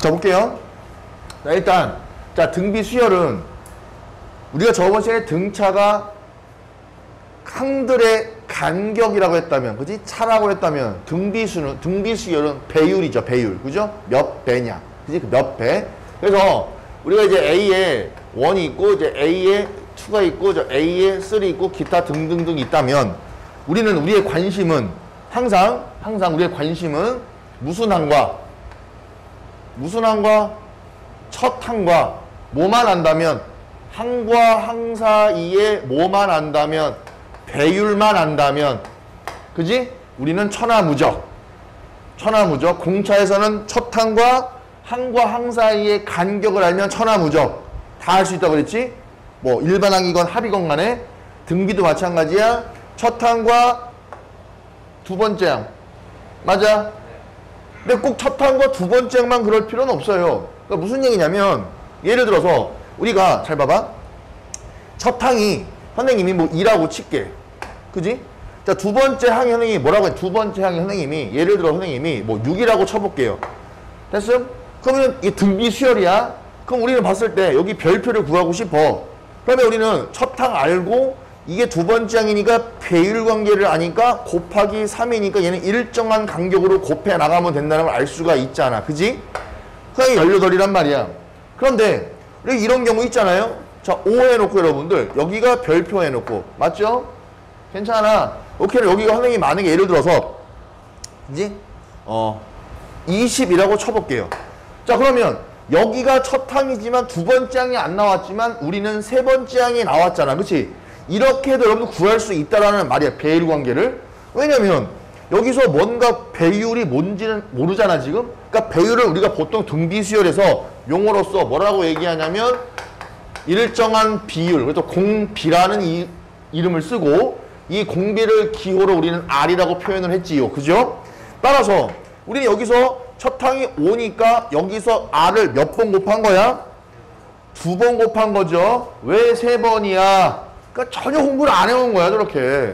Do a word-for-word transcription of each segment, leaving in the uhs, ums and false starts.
자, 볼게요. 자, 일단, 자, 등비 수열은 우리가 저번 시간에 등차가 항들의 간격이라고 했다면, 그지? 차라고 했다면, 등비수는, 등비수열은 배율이죠, 배율. 그죠? 몇 배냐. 그지? 몇 배. 그래서 우리가 이제 A에 일이 있고, 이제 A에 이가 있고, 저 A에 삼이 있고, 기타 등등등 있다면, 우리는, 우리의 관심은 항상, 항상 우리의 관심은 무슨 항과, 무슨 항과, 첫 항과, 뭐만 안다면, 항과 항 사이에 뭐만 안다면, 배율만 안다면, 그지? 우리는 천하무적. 천하무적. 공차에서는 첫 항과 항과 항 사이의 간격을 알면 천하무적. 다 할 수 있다고 그랬지? 뭐, 일반항이건 합이건 간에 등비도 마찬가지야. 첫 항과 두 번째 항. 맞아? 근데 꼭 첫 항과 두 번째 항만 그럴 필요는 없어요. 그러니까 무슨 얘기냐면, 예를 들어서, 우리가, 잘 봐봐. 첫 항이 선생님이 뭐 이라고 칠게. 그지? 자, 두 번째 항이 선생님이 뭐라고 해? 두 번째 항이 선생님이, 예를 들어 선생님이 뭐 육이라고 쳐볼게요. 됐음? 그러면 이게 등비 수열이야? 그럼 우리는 봤을 때 여기 별표를 구하고 싶어. 그러면 우리는 첫 항 알고 이게 두 번째 항이니까 배율 관계를 아니까 곱하기 삼이니까 얘는 일정한 간격으로 곱해 나가면 된다는 걸 알 수가 있잖아. 그지? 그게 열여덟이란 말이야. 그런데 우리 이런 경우 있잖아요. 자, 오 해놓고 여러분들 여기가 별표 해놓고 맞죠? 괜찮아. 오케이. 여기가 선생님이 만약에 예를 들어서 이제 어 이십이라고 쳐볼게요. 자, 그러면 여기가 첫 항이지만 두 번째 항이 안 나왔지만 우리는 세 번째 항이 나왔잖아. 그치? 이렇게 해도 여러분 구할 수 있다라는 말이야. 배율 관계를. 왜냐면 여기서 뭔가 배율이 뭔지는 모르잖아 지금. 그러니까 배율을 우리가 보통 등비수열에서 용어로서 뭐라고 얘기하냐면 일정한 비율, 그래서 공비라는 이, 이름을 쓰고 이 공비를 기호로 우리는 R이라고 표현을 했지요. 그죠? 따라서 우리는 여기서 첫 항이 오니까 여기서 R을 몇 번 곱한 거야? 두 번 곱한 거죠. 왜 세 번이야? 그러니까 전혀 공부를 안 해온 거야, 저렇게.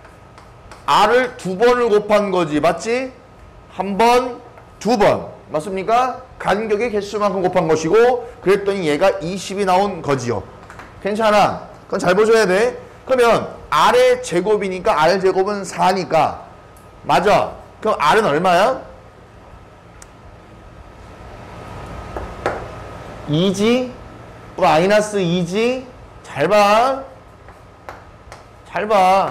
R을 두 번을 곱한 거지. 맞지? 한 번, 두 번. 맞습니까? 간격의 개수만큼 곱한 것이고 그랬더니 얘가 이십이 나온 거지요. 괜찮아. 그건 잘 보셔야 돼. 그러면 R의 제곱이니까 R 제곱은 사니까 맞아. 그럼 R은 얼마야? 이지? 마이너스 이지? 잘 봐. 잘 봐.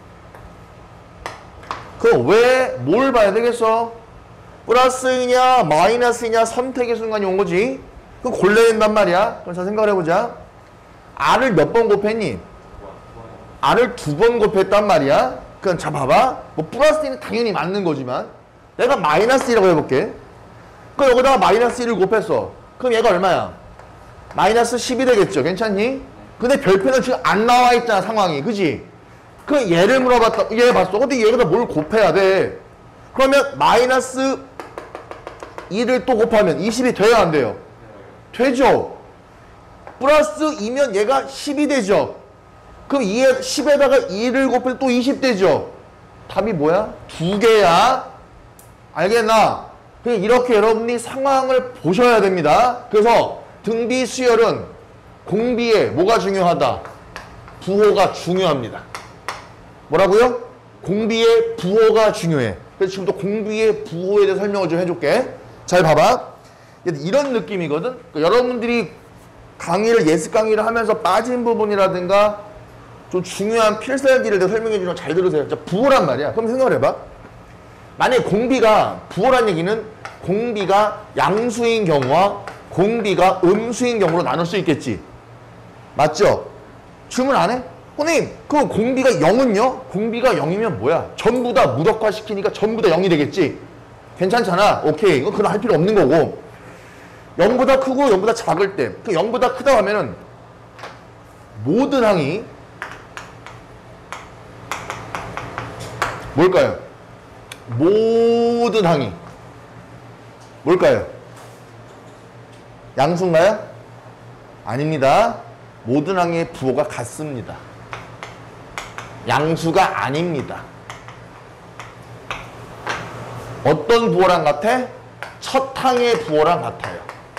그럼 왜 뭘 봐야 되겠어? 플러스이냐 마이너스이냐 선택의 순간이 온 거지. 그럼 골라야 된단 말이야. 그럼 자 생각을 해보자. R을 몇 번 곱했니? R을 두 번 곱했단 말이야. 그럼 자 봐봐. 뭐 플러스 이는 당연히 맞는 거지만 내가 마이너스 이라고 해볼게. 그럼 여기다가 마이너스 일을 곱했어. 그럼 얘가 얼마야? 마이너스 십이 되겠죠. 괜찮니? 근데 별표는 지금 안 나와 있잖아 상황이. 그지? 그 얘를 물어봤다. 얘 봤어. 근데 얘가 뭘 곱해야 돼? 그러면 마이너스 이를 또 곱하면 이십이 돼야 안 돼요? 되죠. 플러스 이면 얘가 십이 되죠. 그럼 이에 십에다가 이를 곱해도 또 이십 되죠. 답이 뭐야? 두 개야. 알겠나? 이렇게 여러분이 상황을 보셔야 됩니다. 그래서 등비 수열은 공비에 뭐가 중요하다? 부호가 중요합니다. 뭐라고요? 공비의 부호가 중요해. 그래서 지금도 공비의 부호에 대해서 설명을 좀 해줄게. 잘 봐봐. 이런 느낌이거든. 그러니까 여러분들이 강의를 예습 강의를 하면서 빠진 부분이라든가 좀 중요한 필살기를 내가 설명해 주면 잘 들으세요. 자, 부호란 말이야. 그럼 생각을 해봐. 만약에 공비가 부호란 얘기는 공비가 양수인 경우와 공비가 음수인 경우로 나눌 수 있겠지. 맞죠? 질문 안 해? 선생님, 그 공비가 영은요? 공비가 영이면 뭐야? 전부 다 무덕화 시키니까 전부 다 영이 되겠지? 괜찮잖아. 오케이. 이거 그건 할 필요 없는 거고. 영보다 크고 영보다 작을 때, 그 영보다 크다 하면은 모든 항이 뭘까요? 모든 항이 뭘까요? 양수인가요? 아닙니다. 모든 항의 부호가 같습니다. 양수가 아닙니다. 어떤 부호랑 같아? 첫 항의 부호랑 같아요.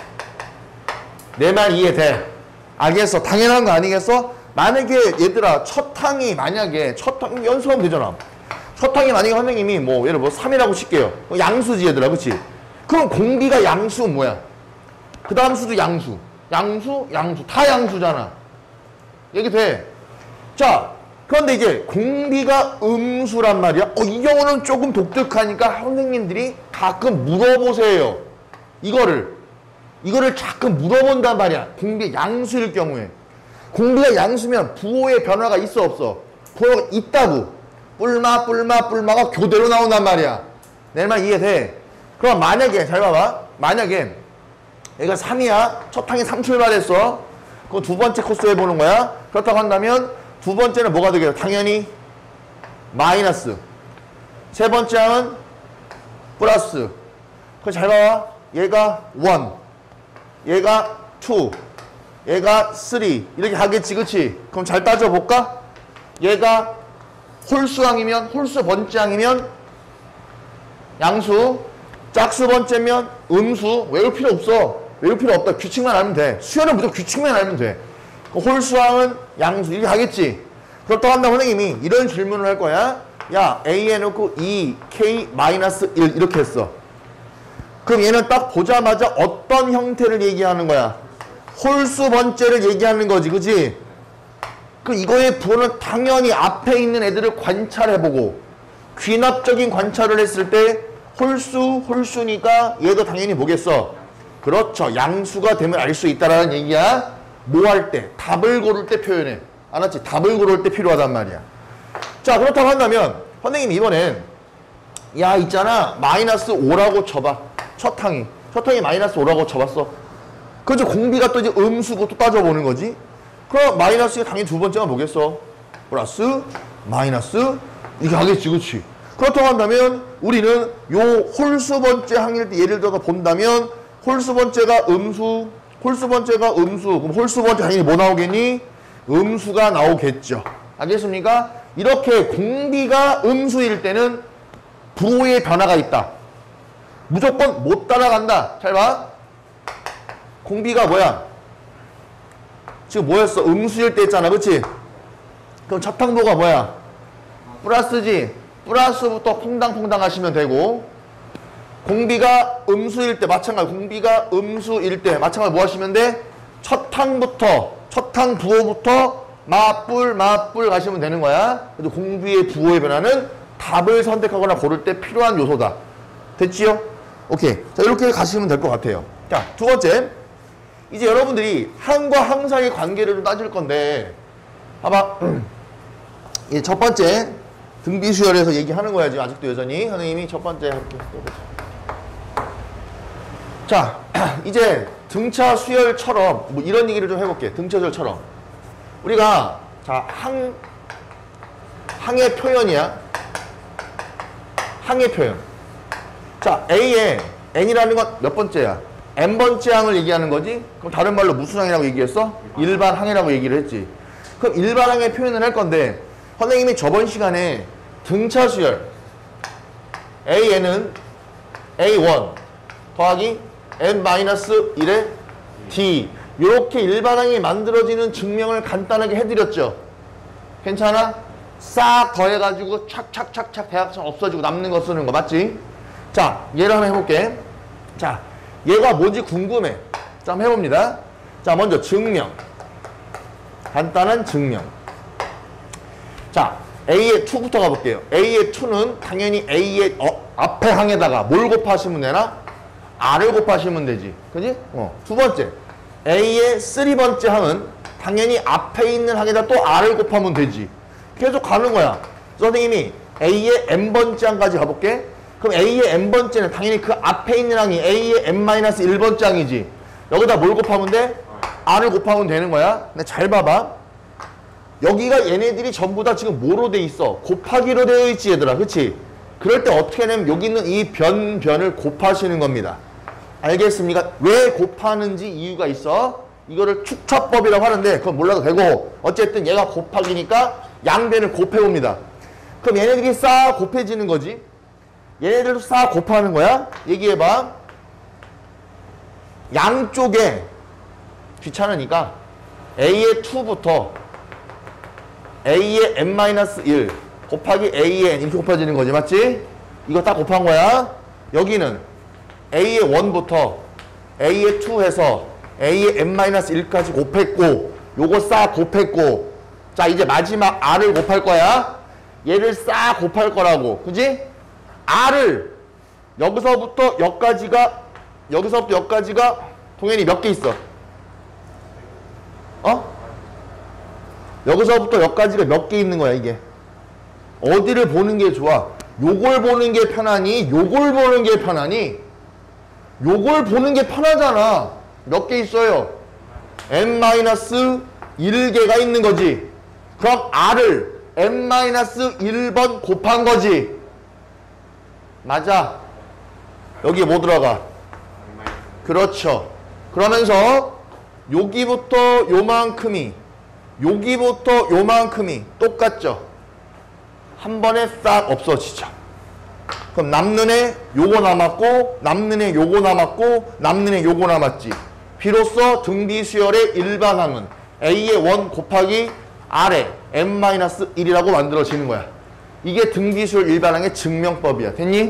내 말 이해돼? 알겠어? 당연한 거 아니겠어? 만약에 얘들아 첫 항이 만약에 첫 항 연습하면 되잖아. 첫 항이 만약에 선생님이 뭐 예를 뭐 삼이라고 칠게요. 양수지 얘들아, 그치? 그럼 공비가 양수 뭐야? 그 다음 수도 양수. 양수, 양수. 다 양수잖아. 얘기 돼. 자, 그런데 이제 공비가 음수란 말이야. 어, 이 경우는 조금 독특하니까 선생님들이 가끔 물어보세요. 이거를. 이거를 가끔 물어본단 말이야. 공비 양수일 경우에. 공비가 양수면 부호의 변화가 있어 없어? 부호가 있다고. 뿔마 뿔마 뿔마가 교대로 나온단 말이야. 내 말 이해돼? 그럼 만약에 잘 봐봐. 만약에 얘가 삼이야. 첫 항에 삼 출발했어. 그럼 두 번째 코스 해보는 거야. 그렇다고 한다면 두 번째는 뭐가 되겠어? 당연히 마이너스. 세 번째 항은 플러스. 그럼 잘 봐봐. 얘가 일, 얘가 이, 얘가 삼 이렇게 가겠지, 그치? 그럼 잘 따져볼까? 얘가 홀수항이면 홀수 번째항이면 양수, 짝수 번째면 음수. 외울 필요 없어. 외울 필요 없다. 규칙만 알면 돼. 수열은 무조건 규칙만 알면 돼. 홀수항은 양수 이렇게 하겠지. 그렇다고 한다면 선생님이 이런 질문을 할 거야. 야, A 해놓고 이, K 마이너스 일 이렇게 했어. 그럼 얘는 딱 보자마자 어떤 형태를 얘기하는 거야? 홀수 번째를 얘기하는 거지, 그치? 그럼 이거의 부호는 당연히 앞에 있는 애들을 관찰해보고 귀납적인 관찰을 했을 때 홀수, 홀수니까 얘도 당연히 뭐겠어? 그렇죠. 양수가 되면 알 수 있다라는 얘기야. 뭐 할 때? 답을 고를 때 표현해. 알았지? 답을 고를 때 필요하단 말이야. 자, 그렇다고 한다면 선생님 이번엔 야, 있잖아. 마이너스 오라고 쳐봐. 첫 항이. 첫 항이 마이너스 오라고 쳐봤어. 그죠? 공비가 또 이제 음수고 또 따져보는 거지. 그럼 마이너스가 당연히 두 번째가 뭐겠어? 플러스, 마이너스 이렇게 하겠지, 그치? 그렇다고 한다면 우리는 요 홀수 번째 항일 때 예를 들어서 본다면 홀수 번째가 음수, 홀수 번째가 음수. 그럼 홀수 번째 당연히 뭐 나오겠니? 음수가 나오겠죠. 알겠습니까? 이렇게 공비가 음수일 때는 부호의 변화가 있다. 무조건 못 따라간다. 잘 봐. 공비가 뭐야? 지금 뭐였어? 음수일 때 했잖아, 그치? 그럼 첫 항부호가 뭐야? 플러스지. 플러스부터 퐁당퐁당 하시면 되고, 공비가 음수일 때 마찬가지. 공비가 음수일 때 마찬가지 뭐 하시면 돼? 첫 항부터, 첫 항 부호부터 마뿔 마뿔 가시면 되는 거야. 그래서 공비의 부호의 변화는 답을 선택하거나 고를 때 필요한 요소다. 됐지요? 오케이. 자, 이렇게 가시면 될 것 같아요. 자, 두 번째. 이제 여러분들이 항과 항 사이의 관계를 좀 따질 건데, 봐봐. 이 첫 번째 등비수열에서 얘기하는 거야. 지금 아직도 여전히 선생님이 첫 번째 할게. 자, 이제 등차 수열처럼 뭐 이런 얘기를 좀 해볼게. 등차 수열처럼 우리가 자 항 항의 표현이야. 항의 표현. 자, A에 N이라는 건 몇 번째야? N번째 항을 얘기하는 거지? 그럼 다른 말로 무슨 항이라고 얘기했어? 일반 항이라고 얘기를 했지. 그럼 일반 항의 표현을 할 건데 선생님이 저번 시간에 등차 수열 A에는 에이 원 더하기 엔 마이너스 일의 D 이렇게 일반 항이 만들어지는 증명을 간단하게 해드렸죠. 괜찮아? 싹 더해가지고 착착착착 대각선 없어지고 남는 거 쓰는 거 맞지? 자, 얘를 한번 해볼게. 자, 얘가 뭔지 궁금해. 자, 한번 해봅니다. 자, 먼저 증명. 간단한 증명. 자, A의 이부터 가볼게요. A의 이는 당연히 A의 어, 앞에 항에다가 뭘 곱하시면 되나? R을 곱하시면 되지. 그지? 어. 두 번째. A의 삼 번째 항은 당연히 앞에 있는 항에다 또 R을 곱하면 되지. 계속 가는 거야. 선생님이 A의 N번째 항까지 가볼게. 그럼 A의 N번째는 당연히 그 앞에 있는 항이 A의 엔 일 번째 항이지. 여기다 뭘 곱하면 돼? R을 곱하면 되는 거야. 근데 잘 봐봐. 여기가 얘네들이 전부 다 지금 뭐로 돼 있어? 곱하기로 되어 있지, 얘들아. 그치? 그럴 때 어떻게 하냐면 여기 있는 이 변, 변을 곱하시는 겁니다. 알겠습니까? 왜 곱하는지 이유가 있어. 이거를 축차법이라고 하는데 그건 몰라도 되고 어쨌든 얘가 곱하기니까 양변을 곱해봅니다. 그럼 얘네들이 싹 곱해지는 거지. 얘네들도 싹 곱하는 거야. 얘기해봐. 양쪽에 귀찮으니까 A의 이부터 A의 엔 마이너스 일 곱하기 A의 n 이렇게 곱해지는 거지, 맞지? 이거 딱 곱한 거야. 여기는 A의 일부터 A의 이 해서 A의 엔 마이너스 일까지 곱했고, 요거 싹 곱했고, 자 이제 마지막 R을 곱할 거야. 얘를 싹 곱할 거라고, 그지? R을 여기서부터 여기까지가, 여기서부터 여기까지가 동현이 몇 개 있어? 어? 여기서부터 여기까지가 몇 개 있는 거야, 이게. 어디를 보는 게 좋아? 요걸 보는 게 편하니? 요걸 보는 게 편하니? 요걸 보는 게 편하잖아. 몇 개 있어요? 엔 마이너스 일 개가 있는 거지. 그럼 R을 엔 마이너스 일 번 곱한 거지. 맞아. 여기에 뭐 들어가? 그렇죠. 그러면서 여기부터 요만큼이, 여기부터 요만큼이 똑같죠. 한 번에 싹 없어지죠. 그럼 남는 애 요거 남았고, 남는 애 요거 남았고, 남는 애 요거 남았지. 비로소 등비수열의 일반항은 A의 일 곱하기 R의 엔 마이너스 일이라고 만들어지는 거야. 이게 등비수열 일반항의 증명법이야. 됐니?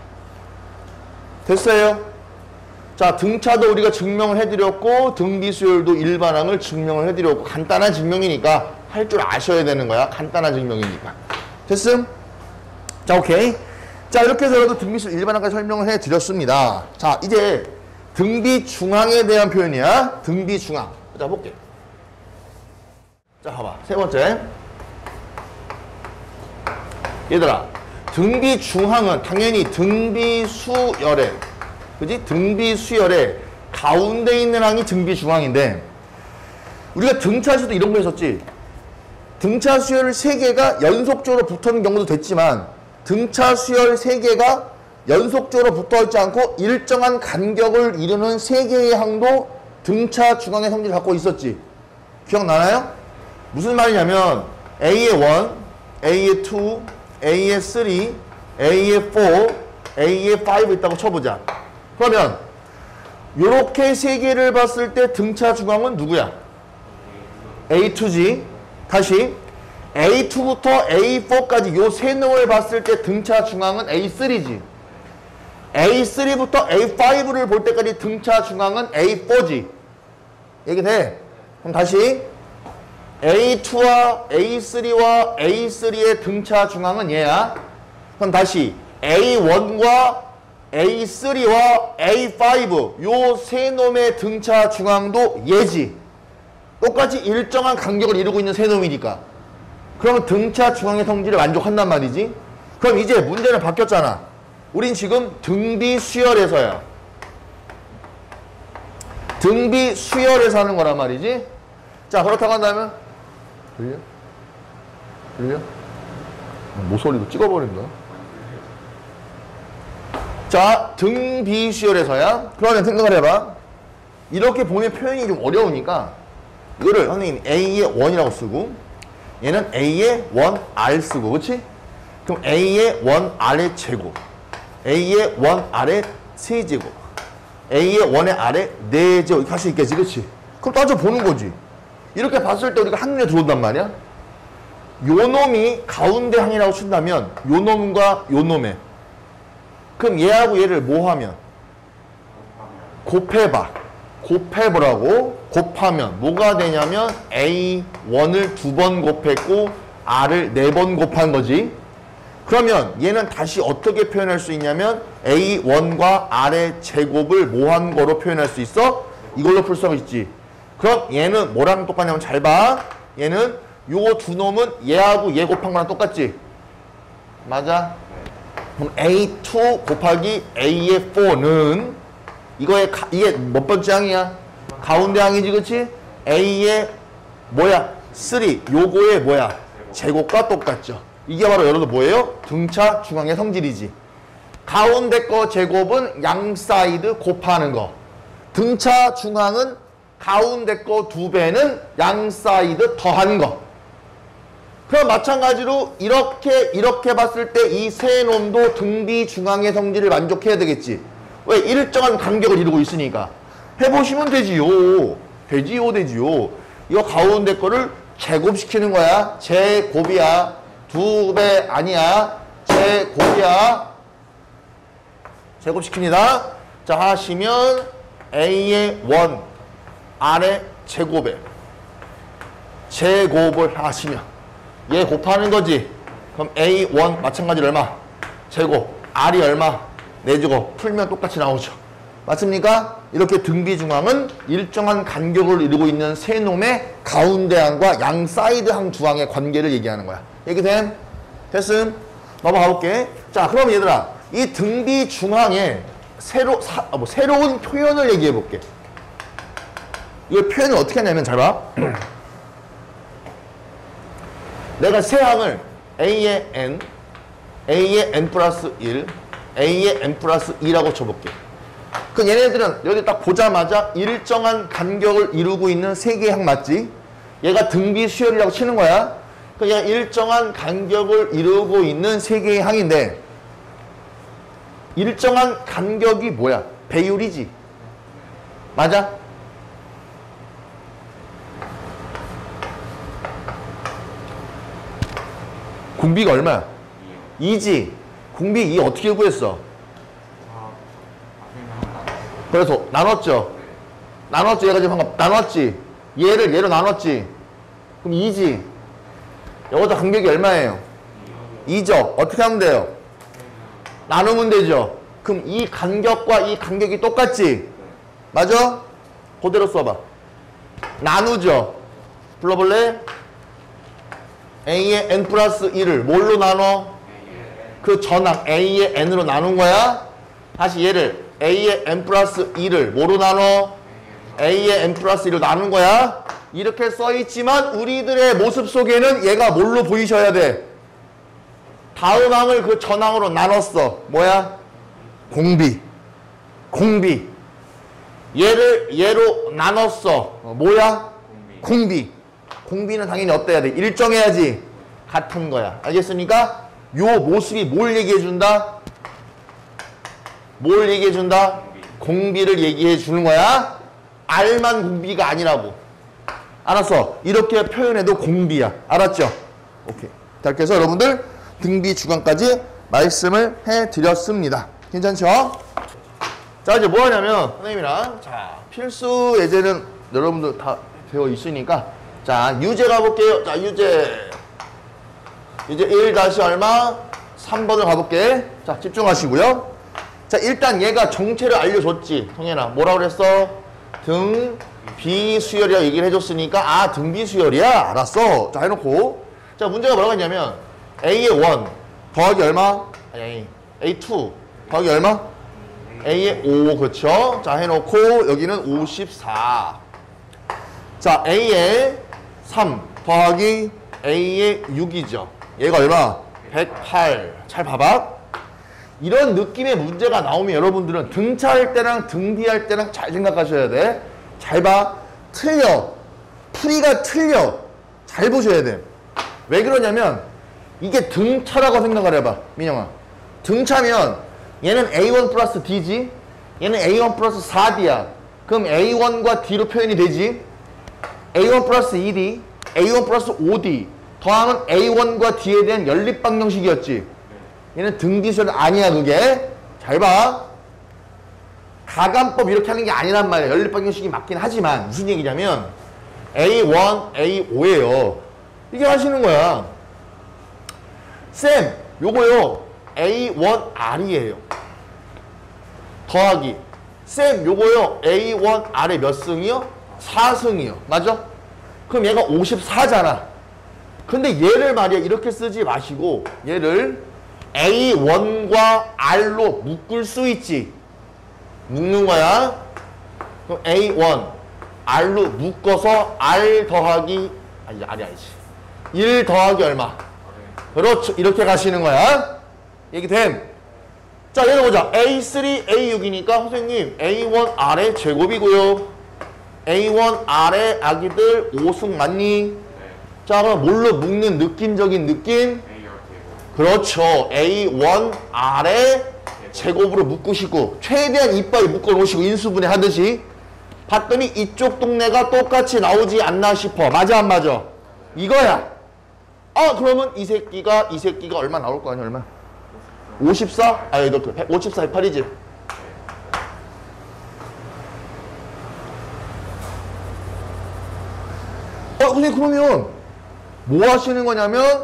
됐어요? 자, 등차도 우리가 증명을 해드렸고, 등비수열도 일반항을 증명을 해드렸고, 간단한 증명이니까 할 줄 아셔야 되는 거야. 간단한 증명이니까. 됐음? 자, 오케이. 자, 이렇게 해서라도 등비수열 일반항까지 설명을 해드렸습니다. 자, 이제 등비중항에 대한 표현이야. 등비중항. 자, 볼게. 자, 봐봐. 세 번째. 얘들아, 등비중항은 당연히 등비수열에, 그지? 등비수열의 가운데 있는 항이 등비중항인데, 우리가 등차수도 이런 거 했었지. 등차수열 세 개가 연속적으로 붙는 경우도 됐지만, 등차수열 세 개가 연속적으로 붙어있지 않고 일정한 간격을 이루는 세 개의 항도 등차중항의 성질을 갖고 있었지. 기억나나요? 무슨 말이냐면 A의 일, A의 이, A의 삼, A의 사, A의 오 있다고 쳐보자. 그러면 요렇게 세 개를 봤을 때 등차중항은 누구야? 에이 투지. 다시 에이 투부터 에이 사까지 요 세 놈을 봤을 때 등차중항은 에이 쓰리지. 에이 쓰리부터 에이 파이브를 볼 때까지 등차중항은 에이 사지. 얘기돼? 그럼 다시 에이 투와 에이 쓰리와 에이 쓰리의 등차중항은 얘야. 그럼 다시 에이 원과 에이 쓰리와 에이 파이브 요 세 놈의 등차중항도 얘지. 똑같이 일정한 간격을 이루고 있는 세 놈이니까. 그러면 등차중항의 성질을 만족한단 말이지. 그럼 이제 문제는 바뀌었잖아. 우린 지금 등비수열에서야. 등비수열에서 하는 거란 말이지. 자, 그렇다고 한다면 들려? 들려? 모서리도 찍어버린다. 자, 등비수열에서야. 그러면 생각을 해봐. 이렇게 보면 표현이 좀 어려우니까 이거를 선생님 A의 일이라고 쓰고, 얘는 A의 일 알 쓰고, 그치? 그럼 A의 일 알의 제곱, A의 일 알의 세 제곱, A의 일의 알의 네 제곱 이렇게 할 수 있겠지, 그치? 그럼 따져보는 거지. 이렇게 봤을 때 우리가 한눈에 들어온단 말이야. 요 놈이 가운데 항이라고 친다면 요 놈과 요 놈에, 그럼 얘하고 얘를 뭐 하면? 곱해봐. 곱해보라고. 곱하면 뭐가 되냐면 에이 일을 두 번 곱했고 R을 네 번 곱한 거지. 그러면 얘는 다시 어떻게 표현할 수 있냐면 에이 일과 R의 제곱을 뭐 한 거로 표현할 수 있어? 이걸로 풀 수 있지. 그럼 얘는 뭐랑 똑같냐면 잘 봐. 얘는 요 두 놈은 얘하고 얘 곱한 거랑 똑같지? 맞아? 그럼 에이 투 곱하기 A의 사는 이거의 가, 이게 몇 번째 항이야? 가운데 항이지, 그치? A의 뭐야? 삼. 요거의 뭐야? 제곱과 똑같죠. 이게 바로 여러분 뭐예요? 등차 중항의 성질이지. 가운데 거 제곱은 양 사이드 곱하는 거. 등차 중항은 가운데 거 두 배는 양 사이드 더한 거. 그럼 마찬가지로 이렇게 이렇게 봤을 때 이 세 놈도 등비 중항의 성질을 만족해야 되겠지. 왜? 일정한 간격을 이루고 있으니까. 해보시면 되지요. 되지요, 되지요. 이거 가운데 거를 제곱시키는 거야. 제곱이야. 두 배 아니야. 제곱이야. 제곱시킵니다. 자, 하시면 A의 원, R의 제곱에 제곱을 하시면 얘 곱하는 거지. 그럼 에이 원 마찬가지로 얼마? 제곱. R이 얼마? 내주고 풀면 똑같이 나오죠. 맞습니까? 이렇게 등비중앙은 일정한 간격을 이루고 있는 세 놈의 가운데 항과 양 사이드 항 두 항의 관계를 얘기하는 거야. 얘기됨? 됐음? 넘어가 볼게. 자, 그럼 얘들아, 이 등비중앙에 새로, 사, 아, 뭐 새로운 표현을 얘기해 볼게. 이 표현을 어떻게 하냐면 잘 봐. 내가 세 항을 A의 N, A의 N 플러스 일, A의 N 플러스 이라고 쳐볼게. 그 얘네들은 여기 딱 보자마자 일정한 간격을 이루고 있는 세 개의 항 맞지? 얘가 등비 수열이라고 치는 거야. 그 얘가 일정한 간격을 이루고 있는 세 개의 항인데 일정한 간격이 뭐야? 배율이지. 맞아? 공비가 얼마야? 이지. 공비 이 어떻게 구했어? 그래서 나눴죠. 나눴죠. 얘가 지금 방금 나눴지. 얘를 얘로 나눴지. 그럼 이지. 여기다 간격이 얼마예요? 이죠. 어떻게 하면 돼요? 나누면 되죠. 그럼 이 간격과 이 간격이 똑같지? 맞아? 그대로 써봐. 나누죠. 불러볼래? A의 N 플러스 일을 뭘로 나눠? 그 전항 A의 N으로 나눈 거야. 다시 얘를 A의 N 플러스 일을 뭐로 나눠? A의 N 플러스 일을 나눈 거야. 이렇게 써있지만 우리들의 모습 속에는 얘가 뭘로 보이셔야 돼? 다음 항을 그 전항으로 나눴어. 뭐야? 공비. 공비. 얘를 얘로 나눴어. 어, 뭐야? 공비. 공비는 당연히 어때야 돼? 일정해야지. 같은 거야. 알겠습니까? 요 모습이 뭘 얘기해준다? 뭘 얘기해준다? 공비를 얘기해주는 거야. R만 공비가 아니라고. 알았어. 이렇게 표현해도 공비야. 알았죠? 오케이. 자, 그래서 여러분들 등비 주간까지 말씀을 해드렸습니다. 괜찮죠? 자, 이제 뭐 하냐면 선생님이랑 자 필수 예제는 여러분들 다 되어 있으니까 자 유제 가볼게요. 자 유제 이제 일 다시 얼마? 삼 번을 가볼게. 자 집중하시고요. 자 일단 얘가 정체를 알려줬지. 동현아 뭐라 그랬어? 등비수열이라고 얘기를 해줬으니까 아 등비수열이야? 알았어. 자 해놓고 자 문제가 뭐라고 했냐면 A의 일 더하기 얼마? 아니 아니 에이 투 더하기 얼마? A의 오 그쵸? 자 해놓고 여기는 오십사. 자 A의 삼 더하기 A의 육이죠. 얘가 얼마? 백팔. 잘 봐봐. 이런 느낌의 문제가 나오면 여러분들은 등차할 때랑 등비할 때랑 잘 생각하셔야 돼. 잘 봐. 틀려. 풀이가 틀려. 잘 보셔야 돼. 왜 그러냐면 이게 등차라고 생각을 해봐. 민영아. 등차면 얘는 에이 원 플러스 D지. 얘는 에이 원 플러스 사 디야. 그럼 에이 원과 D로 표현이 되지. 에이 원 플러스 이 디, 에이 원 플러스 오 디 더하면 에이 원과 D에 대한 연립 방정식이었지. 얘는 등비수열 아니야 그게. 잘 봐. 가감법 이렇게 하는 게 아니란 말이야. 연립 방정식이 맞긴 하지만 무슨 얘기냐면 에이 원, 에이 오예요. 이게 하시는 거야. 쌤 요거요 에이 원 알이에요. 더하기 쌤 요거요 에이 원 알의 몇 승이요? 사 승이요. 맞아? 그럼 얘가 오십사잖아. 근데 얘를 말이야 이렇게 쓰지 마시고 얘를 에이 원과 R로 묶을 수 있지. 묶는 거야. 그럼 에이 원 R로 묶어서 R 더하기 아니 R이 아니지 일 더하기 얼마? 그렇죠. 이렇게 가시는 거야. 얘기됨. 자 얘를 보자. 에이 쓰리, 에이 육이니까 선생님 에이 원 R의 제곱이고요. 에이 원 R의 아기들 오 승 맞니? 네. 자 그럼 뭘로 묶는 느낌적인 느낌? 그렇죠. 에이 원 R의 제곱으로 묶으시고 최대한 이빨 묶어 놓으시고 인수분해 하듯이 봤더니 이쪽 동네가 똑같이 나오지 않나 싶어. 맞아 안 맞아? 이거야. 아 그러면 이 새끼가 이 새끼가 얼마 나올 거 아니야? 얼마? 오십사? 아니 너 오십사 팔이지. 어 근데 그러면 뭐 하시는 거냐면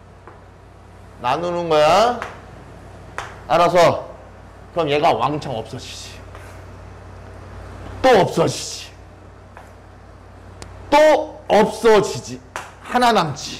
나누는 거야. 알아서. 그럼 얘가 왕창 없어지지. 또 없어지지. 또 없어지지. 하나 남지.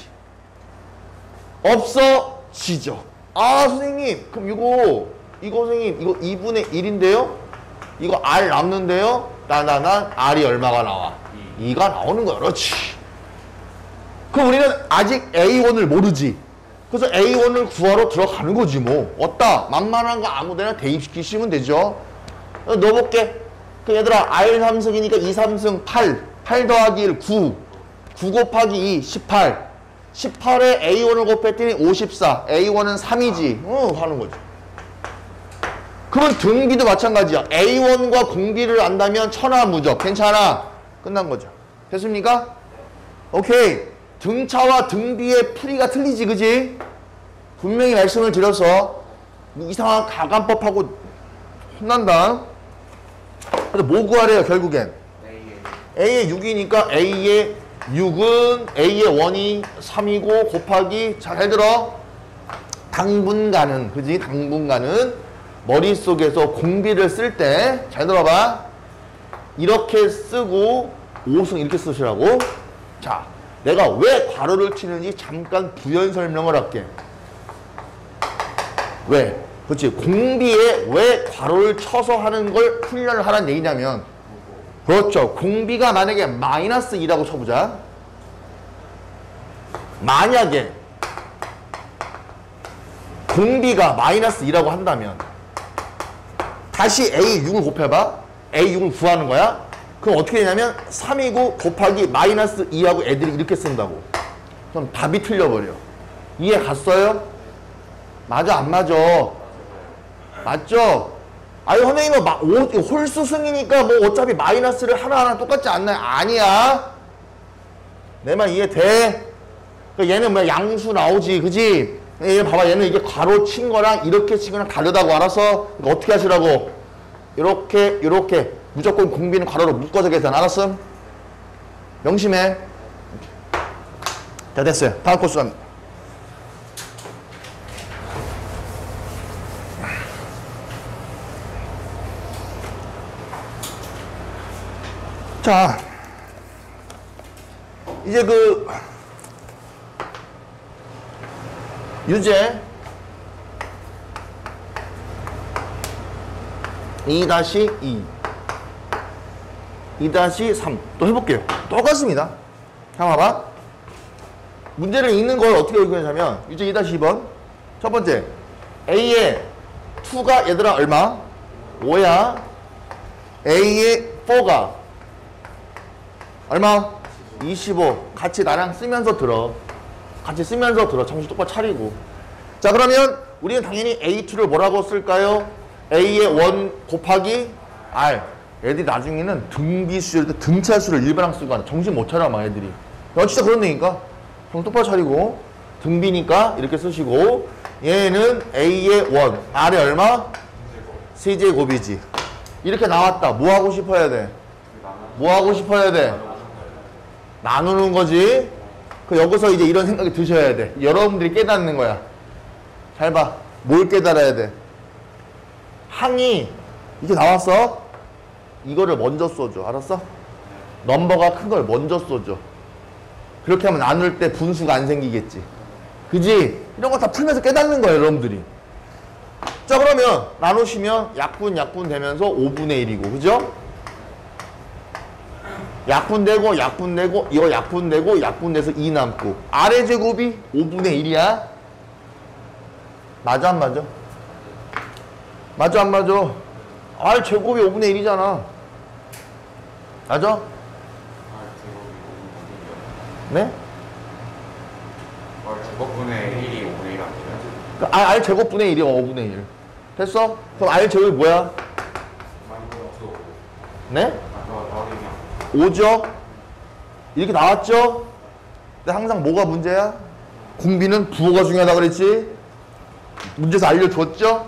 없어지죠. 아 선생님 그럼 이거 이거 선생님 이거 이분의 일인데요? 이거 R 남는데요? 나나나 R이 얼마가 나와? 이가 나오는 거야. 그렇지. 그럼 우리는 아직 에이 원을 모르지. 그래서 에이 원을 구하러 들어가는 거지 뭐. 어따 만만한 거 아무데나 대입시키시면 되죠. 넣어볼게. 그 얘들아 R 삼 승이니까 이 삼 승 팔. 팔 더하기 일 구. 구 곱하기 이 십팔. 십팔에 에이 원을 곱했더니 오십사. 에이 원은 삼이지. 어 하는 거지. 그러면 등비도 마찬가지야. 에이 원과 공비를 안다면 천하무적. 괜찮아. 끝난 거죠. 됐습니까? 오케이. 등차와 등비의 풀이가 틀리지 그지? 분명히 말씀을 드려서 이상한 가감법하고 혼난다. 그래서 뭐 구하래요 결국엔? A의 육이니까 A의 육은 A의 일이 삼이고 곱하기 잘 들어. 당분간은 그지? 당분간은 머릿속에서 공비를 쓸 때 잘 들어봐. 이렇게 쓰고 오 승 이렇게 쓰시라고. 자 내가 왜 괄호를 치는지 잠깐 부연 설명을 할게. 왜? 그렇지. 공비에 왜 괄호를 쳐서 하는 걸 훈련을 하라는 얘기냐면 그렇죠. 공비가 만약에 마이너스 이라고 쳐보자. 만약에 공비가 마이너스 이라고 한다면 다시 에이 육을 곱해봐. 에이 육을 구하는 거야. 그럼 어떻게 되냐면 삼이고 곱하기 마이너스 이하고 애들이 이렇게 쓴다고. 그럼 답이 틀려버려. 이해 갔어요? 맞아 안 맞아? 맞죠? 아유 선생님은 마, 오, 홀수승이니까 뭐 어차피 마이너스를 하나하나 똑같지 않나요? 아니야. 내 말 이해돼? 얘는 뭐 양수 나오지 그지? 얘 봐봐 얘는 이게 괄호 친 거랑 이렇게 친 거랑 다르다고. 알았어? 이거 어떻게 하시라고? 이렇게 이렇게 무조건 공비는 괄호로 묶어서 계산. 알았음? 명심해. 자 됐어요. 다음 코스 갑니다. 자 이제 그 유제 이 다시 이 이 다시 삼 또 해볼게요. 똑같습니다. 한번 봐봐. 문제를 읽는 걸 어떻게 읽으냐면 유제 이 다시 이 번 첫 번째 A의 이가 얘들아 얼마? 오야. A의 사가 얼마? 이십오. 같이 나랑 쓰면서 들어. 같이 쓰면서 들어. 정신 똑바로 차리고. 자 그러면 우리는 당연히 에이 이를 뭐라고 쓸까요? A의 일 곱하기 R. 애들이 나중에는 등비수를 등차수를 일반항 쓰고 하는. 정신 못 차려 막 애들이. 야 진짜 그런다니까. 정신 똑바로 차리고. 등비니까 이렇게 쓰시고 얘는 A의 일. R이 얼마? 세제곱이지. 이렇게 나왔다. 뭐 하고 싶어야 돼? 뭐 하고 싶어야 돼? 나누는 거지. 그 여기서 이제 이런 생각이 드셔야 돼. 여러분들이 깨닫는 거야. 잘 봐. 뭘 깨달아야 돼? 항이 이게 나왔어. 이거를 먼저 써줘. 알았어? 넘버가 큰 걸 먼저 써줘. 그렇게 하면 나눌 때 분수가 안 생기겠지. 그지? 이런 거 다 풀면서 깨닫는 거야 여러분들이. 자 그러면 나누시면 약분 약분 되면서 오분의 일이고 그죠? 약분되고 약분되고 이거 약분되고 약분돼서 이 남고 R의 제곱이 오분의 일이야. 맞아 안 맞아? 맞아 안 맞아? R 제곱이 오분의 일이잖아. 맞아? 네? R 제곱분의 일이 오분의 일 아니에요? 그 R 제곱분의 일이 오분의 일. 됐어? 그럼 R 제곱이 뭐야? 네? 오죠? 이렇게 나왔죠? 근데 항상 뭐가 문제야? 공비는 부호가 중요하다 그랬지? 문제에서 알려줬죠?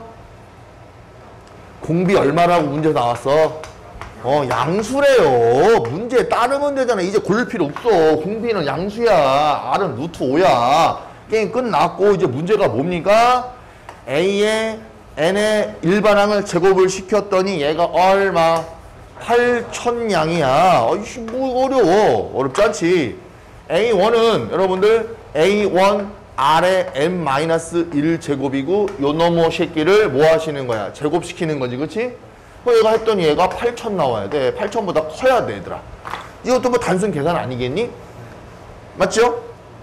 공비 얼마라고 문제에서 나왔어? 어, 양수래요. 문제에 따르면 되잖아. 이제 고를 필요 없어. 공비는 양수야. R은 루트 오야. 게임 끝났고, 이제 문제가 뭡니까? A에 N의 일반항을 제곱을 시켰더니 얘가 얼마? 팔천 양이야. 어이씨, 뭐 어려워. 어렵지 않지. 에이 원은 여러분들 에이 원 R의 N 일 제곱이고 요 놈의 새끼를 뭐 하시는 거야? 제곱시키는 거지, 그치? 그 얘가 했더니 얘가 팔천 나와야 돼. 팔천보다 커야 돼, 얘들아. 이것도 뭐 단순 계산 아니겠니? 맞죠?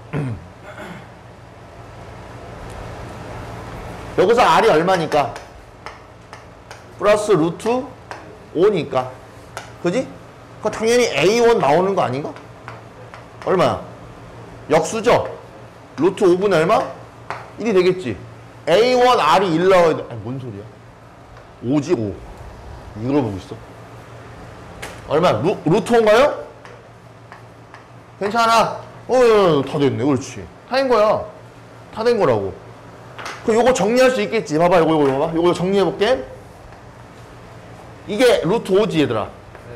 여기서 R이 얼마니까? 플러스 루트 오니까. 그지? 그 당연히 에이 원 나오는 거 아닌가? 얼마야? 역수죠? 루트 오분의 얼마? 일이 되겠지. 에이 원 R이 일 나와야 돼. 아니, 뭔 소리야? 오지, 오. 이걸 보고 있어. 얼마? 루, 루트 오인가요? 괜찮아. 어, 다 됐네. 그렇지. 다 된 거야. 다 된 거라고. 그 요거 정리할 수 있겠지. 봐봐, 요거, 요거, 봐봐. 요거 정리해볼게. 이게 루트 오지, 얘들아.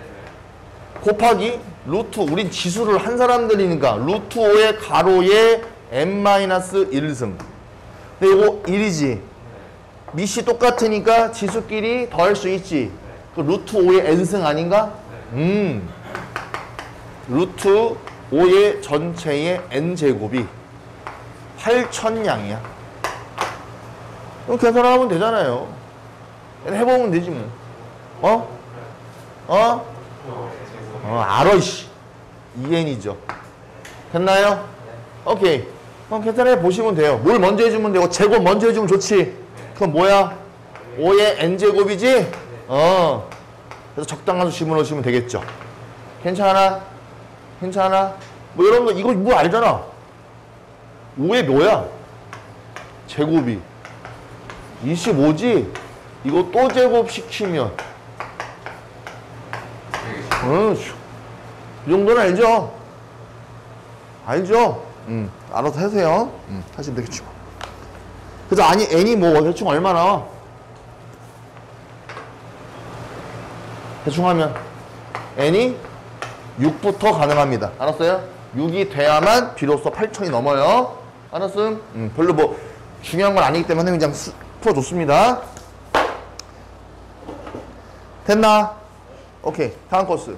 곱하기 루트, 우린 지수를 한 사람들이니까 루트 오의 가로에 엔 일 승. 근데 이거 일이지. 밑이 똑같으니까 지수끼리 더할 수 있지. 그 루트 오의 n승 아닌가? 음. 루트 오의 전체의 n제곱이 팔천 양이야. 그럼 계산하면 되잖아요. 해보면 되지 뭐. 어? 어? 어, 알어, 이씨. 이 엔이죠. 됐나요? 오케이. 그럼 계산해 보시면 돼요. 뭘 먼저 해주면 되고, 제곱 먼저 해주면 좋지. 그럼 뭐야? 오의 n제곱이지? 어. 그래서 적당한 수 집어넣으시면 되겠죠. 괜찮아? 괜찮아? 뭐 여러분들 이거 뭐 알잖아. 오의 뭐야? 제곱이. 이십오지? 이거 또 제곱시키면. 어, 이 정도는 알죠? 알죠? 음, 알아서 하세요. 음, 하시면 되겠죠. 그래서 아니, n이 뭐 대충 얼마 나와? 대충 하면 n이 육부터 가능합니다. 알았어요? 육이 돼야만 비로소 팔천이 넘어요. 알았음? 음, 별로 뭐 중요한 건 아니기 때문에 그냥 수, 풀어줬습니다. 됐나? 오케이. 다음 코스.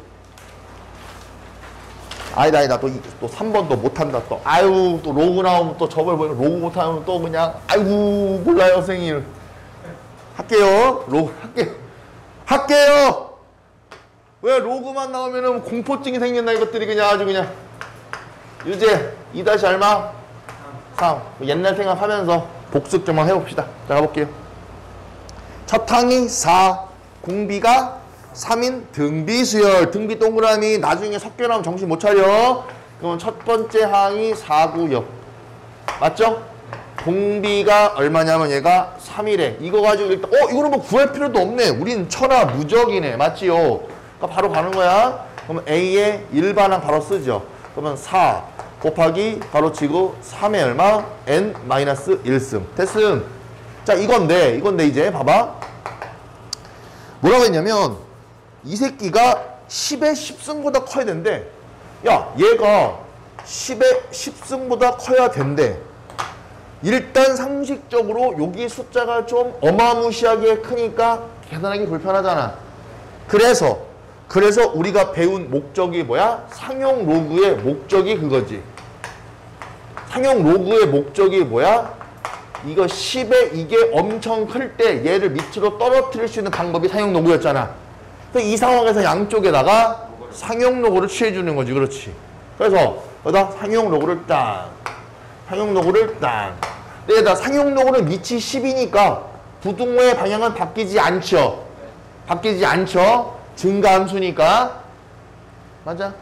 아니다, 아니다. 또, 또 삼 번 또 못한다, 또. 아유, 또 로그 나오면 또 저걸 보면 로그 못하면 또 그냥, 아이고, 몰라요, 선생님. 할게요. 로그, 할게요. 할게요! 왜 로그만 나오면은 공포증이 생긴다, 이것들이 그냥 아주 그냥. 유제, 이 다시 얼마? 삼. 옛날 생각하면서 복습 좀만 해봅시다. 자, 가볼게요. 첫 항이 사, 공비가 삼인 등비수열. 등비 동그라미 나중에 섞여 나오면 정신 못 차려. 그러면 첫 번째 항이 사구역. 맞죠? 공비가 얼마냐면 얘가 삼이래. 이거 가지고 일단 어 이거는 뭐 구할 필요도 없네. 우린 천하 무적이네. 맞지요? 그러니까 바로 가는 거야. 그러면 A의 일반항 바로 쓰죠. 그러면 사 곱하기 바로 치고 삼의 얼마? N 일 승. 됐음. 자, 이건데 이건데 이제 봐봐. 뭐라고 했냐면 이 새끼가 십의 십 승보다 커야 된대. 야, 얘가 십의 십 승보다 커야 된대. 일단 상식적으로 여기 숫자가 좀 어마무시하게 크니까 계산하기 불편하잖아. 그래서 그래서 우리가 배운 목적이 뭐야? 상용 로그의 목적이 그거지. 상용 로그의 목적이 뭐야? 이거 십에 이게 엄청 클 때 얘를 밑으로 떨어뜨릴 수 있는 방법이 상용 로그였잖아. 이 상황에서 양쪽에다가 상용 로그를 취해주는 거지. 그렇지. 그래서 여기다 상용 로그를 딱, 상용 로그를 딱. 여기다 상용 로그는 밑이 십이니까 부등호의 방향은 바뀌지 않죠. 바뀌지 않죠. 증가함수니까. 맞아.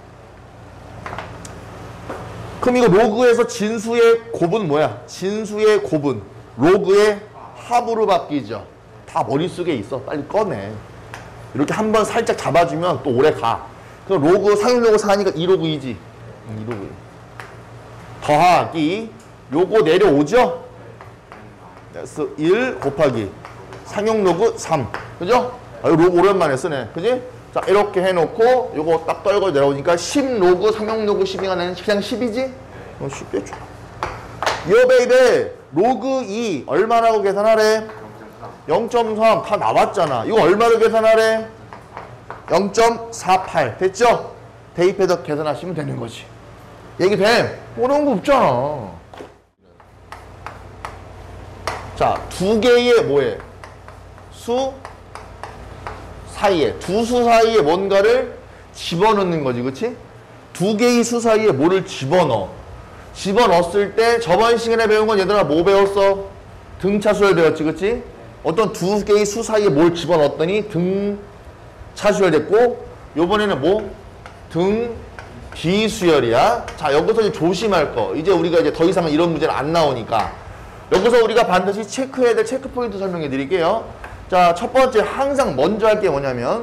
그럼 이거 로그에서 진수의 곱은 뭐야? 진수의 곱은 로그의 합으로 바뀌죠. 다 머릿속에 있어. 빨리 꺼내. 이렇게 한번 살짝 잡아주면 또 오래 가. 그럼 로그, 상용 로그 사니까 이 로그 이지. 이 로그 이. 더하기, 요거 내려오죠? 그래서 일 곱하기 상용 로그 삼. 그죠? 아, 이 로그 오랜만에 쓰네. 그지? 자, 이렇게 해놓고 요거 딱 떨고 내려오니까 십 로그, 상용 로그 십이가 나는 그냥 십이지? 어, 쉽겠죠. 요 베이베 로그 이 얼마라고 계산하래? 영 점 삼 다 나왔잖아. 이거 얼마로 계산하래? 영 점 사팔 됐죠? 대입해서 계산하시면 되는 거지. 얘기 돼? 어려운 거 없잖아. 자, 두 개의 뭐에? 수 사이에, 두 수 사이에 뭔가를 집어넣는 거지, 그치? 두 개의 수 사이에 뭐를 집어넣어. 집어넣었을 때 저번 시간에 배운 건 얘들아 뭐 배웠어? 등차수열 배웠지, 그치? 어떤 두 개의 수 사이에 뭘 집어넣었더니 등차수열 됐고, 요번에는 뭐? 등 비수열이야. 자, 여기서 이제 조심할 거. 이제 우리가 이제 더 이상은 이런 문제는 안 나오니까. 여기서 우리가 반드시 체크해야 될 체크 포인트 설명해 드릴게요. 자, 첫 번째 항상 먼저 할 게 뭐냐면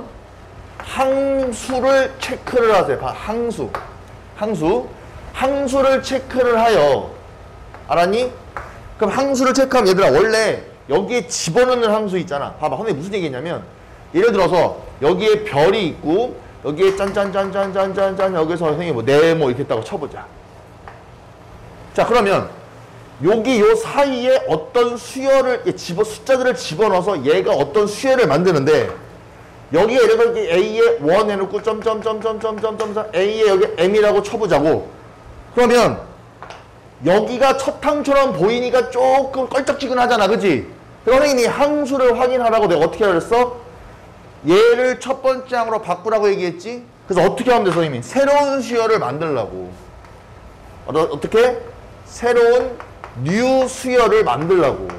항수를 체크를 하세요. 항수. 항수. 항수를 체크를 하여. 알았니? 그럼 항수를 체크하면 얘들아 원래 여기에 집어넣는 항수 있잖아. 봐봐. 선생님 무슨 얘기냐면 예를 들어서 여기에 별이 있고 여기에 짠짠짠짠짠짠짠 여기서 선생님 뭐 네모 이렇게 했다고 쳐보자. 자, 그러면 여기 요 사이에 어떤 수열을 집어 숫자들을 집어넣어서 얘가 어떤 수열을 만드는데 여기에 예를 들어 A에 일 해놓고 점점점점점점점 A에 여기 M이라고 쳐보자고. 그러면 여기가 첫 항처럼 보이니까 조금 껄쩍지근하잖아, 그치? 그럼 선생님이 항수를 확인하라고 내가 어떻게 하랬어? 얘를 첫 번째 항으로 바꾸라고 얘기했지? 그래서 어떻게 하면 돼, 선생님이? 새로운 수열을 만들라고. 어, 어떻게? 새로운 뉴 수열을 만들라고.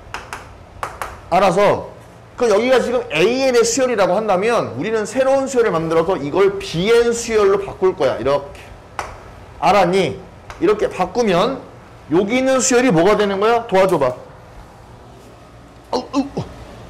알아서 그 여기가 지금 에이엔의 수열이라고 한다면 우리는 새로운 수열을 만들어서 이걸 비엔 수열로 바꿀 거야. 이렇게. 알았니? 이렇게 바꾸면 여기 있는 수열이 뭐가 되는 거야? 도와줘봐. 어, 어, 어.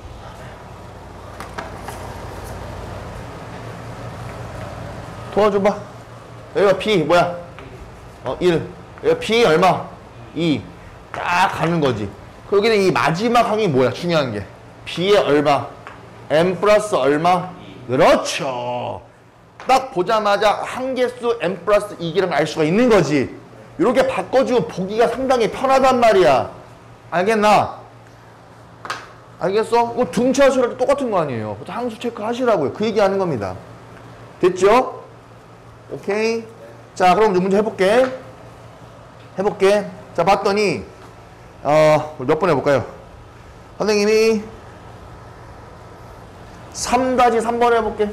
도와줘봐. 여기가 B 뭐야? 어, 일. 여기가 B 얼마? 이. 딱 가는 거지. 여기는 이 마지막 항이 뭐야? 중요한 게. B의 얼마? M 플러스 얼마? 그렇죠. 딱 보자마자 한 개수 M 플러스 이 개를 알 수가 있는 거지. 이렇게 바꿔주면 보기가 상당히 편하단 말이야. 알겠나? 알겠어? 이거 등차수랑 할 때 똑같은 거 아니에요. 항수 체크 하시라고요. 그 얘기 하는 겁니다. 됐죠? 오케이. 자, 그럼 문제 해볼게. 해볼게. 자, 봤더니 어, 몇 번 해볼까요? 선생님이 삼 삼 번 해볼게.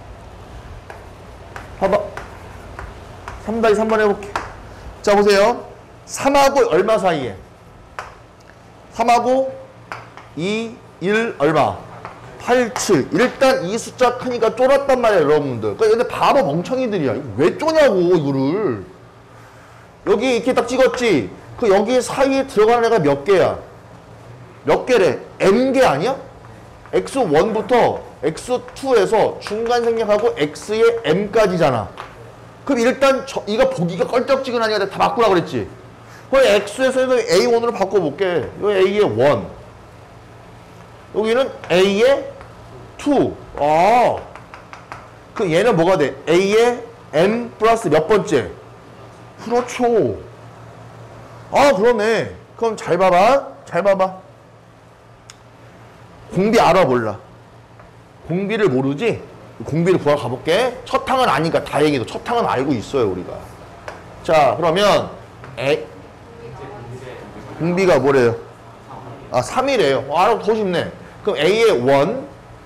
봐봐. 삼 삼 번 해볼게. 자, 보세요. 삼하고 얼마 사이에? 삼하고 이, 일 얼마? 팔, 칠. 일단 이 숫자 크니까 쫄았단 말이에요, 여러분들. 그러니까 근데 바보 멍청이들이야. 왜 쪼냐고, 이거를. 여기 이렇게 딱 찍었지? 그 여기 사이에 들어가는 애가 몇 개야? 몇 개래? M개 아니야? 엑스 원부터 엑스 투에서 중간 생략하고 X의 M까지잖아. 그럼 일단 저, 이거 보기가 껄쩍지근하니까 다 바꾸라고 그랬지? 그럼 X에서 에이 원으로 바꿔볼게. 여기 A의 일. 여기는 A의 이. 아. 그럼 얘는 뭐가 돼? A의 M 플러스 몇 번째? 그렇죠. 아, 그러네. 그럼 잘 봐봐. 잘 봐봐. 공비 알아, 몰라? 공비를 모르지? 공비를 구하러 가볼게. 첫 항은 아니까 다행히도 첫 항은 알고 있어요, 우리가. 자, 그러면 에 공비가 뭐래요? 아, 삼이래요. 어, 알아, 더 쉽네. 그럼 A의 일,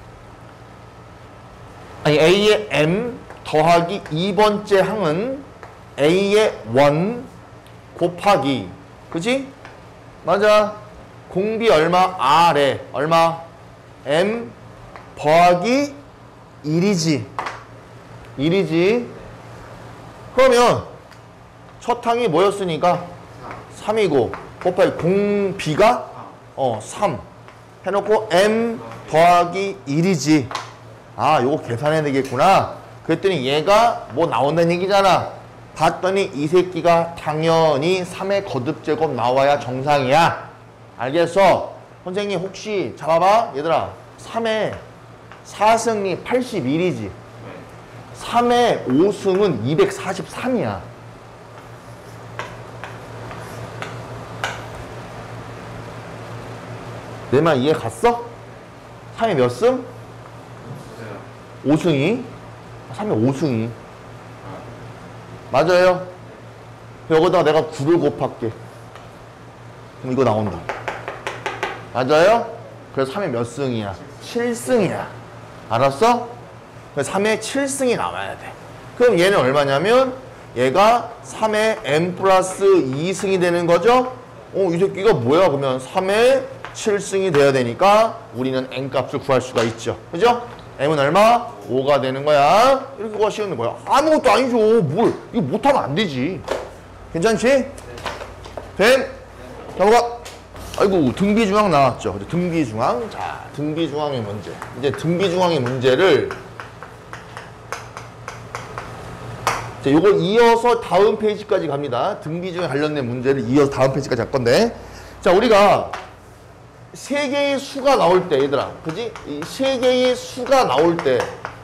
아니 A의 M 더하기 이 번째 항은 A의 일 곱하기, 그치? 맞아. 공비 얼마? R에 얼마? M 더하기 일이지. 일이지. 그러면 첫 항이 뭐였으니까? 삼이고 곱하기 공비가 어 삼 해놓고 M 더하기 일이지. 아, 요거 계산해야 되겠구나. 그랬더니 얘가 뭐 나온다는 얘기잖아. 봤더니 이 새끼가 당연히 삼의 거듭제곱 나와야 정상이야. 알겠어? 선생님 혹시 잡아봐. 얘들아 삼의 사 승이 팔십일이지. 삼의 오 승은 이백사십삼이야. 내 말 이해 갔어? 삼의 몇 승? 오 승이? 삼의 오 승이. 맞아요? 여기다가 내가 구를 곱할게. 그럼 이거 나온다. 맞아요? 그래서 삼의 몇 승이야? 칠 승이야. 알았어? 그래서 삼의 칠 승이 나와야 돼. 그럼 얘는 얼마냐면 얘가 삼의 n 플러스 이 승이 되는 거죠? 어, 이 새끼가 뭐야? 그러면 삼의 칠 승이 돼야 되니까 우리는 n 값을 구할 수가 있죠. 그죠? m은 얼마? 오가 되는 거야. 이렇게 구하시는 거야. 아무것도 아니죠. 뭘. 이거 못하면 안 되지. 괜찮지? 됨? 넘어가. 아이고, 등비중앙 나왔죠. 등비중앙. 자, 등비중앙의 문제. 이제 등비중앙의 문제를 자, 요걸 이어서 다음 페이지까지 갑니다. 등비중에 관련된 문제를 이어서 다음 페이지까지 할 건데. 자, 우리가 세 개의 수가 나올 때, 얘들아. 그지? 이 세 개의 수가 나올 때.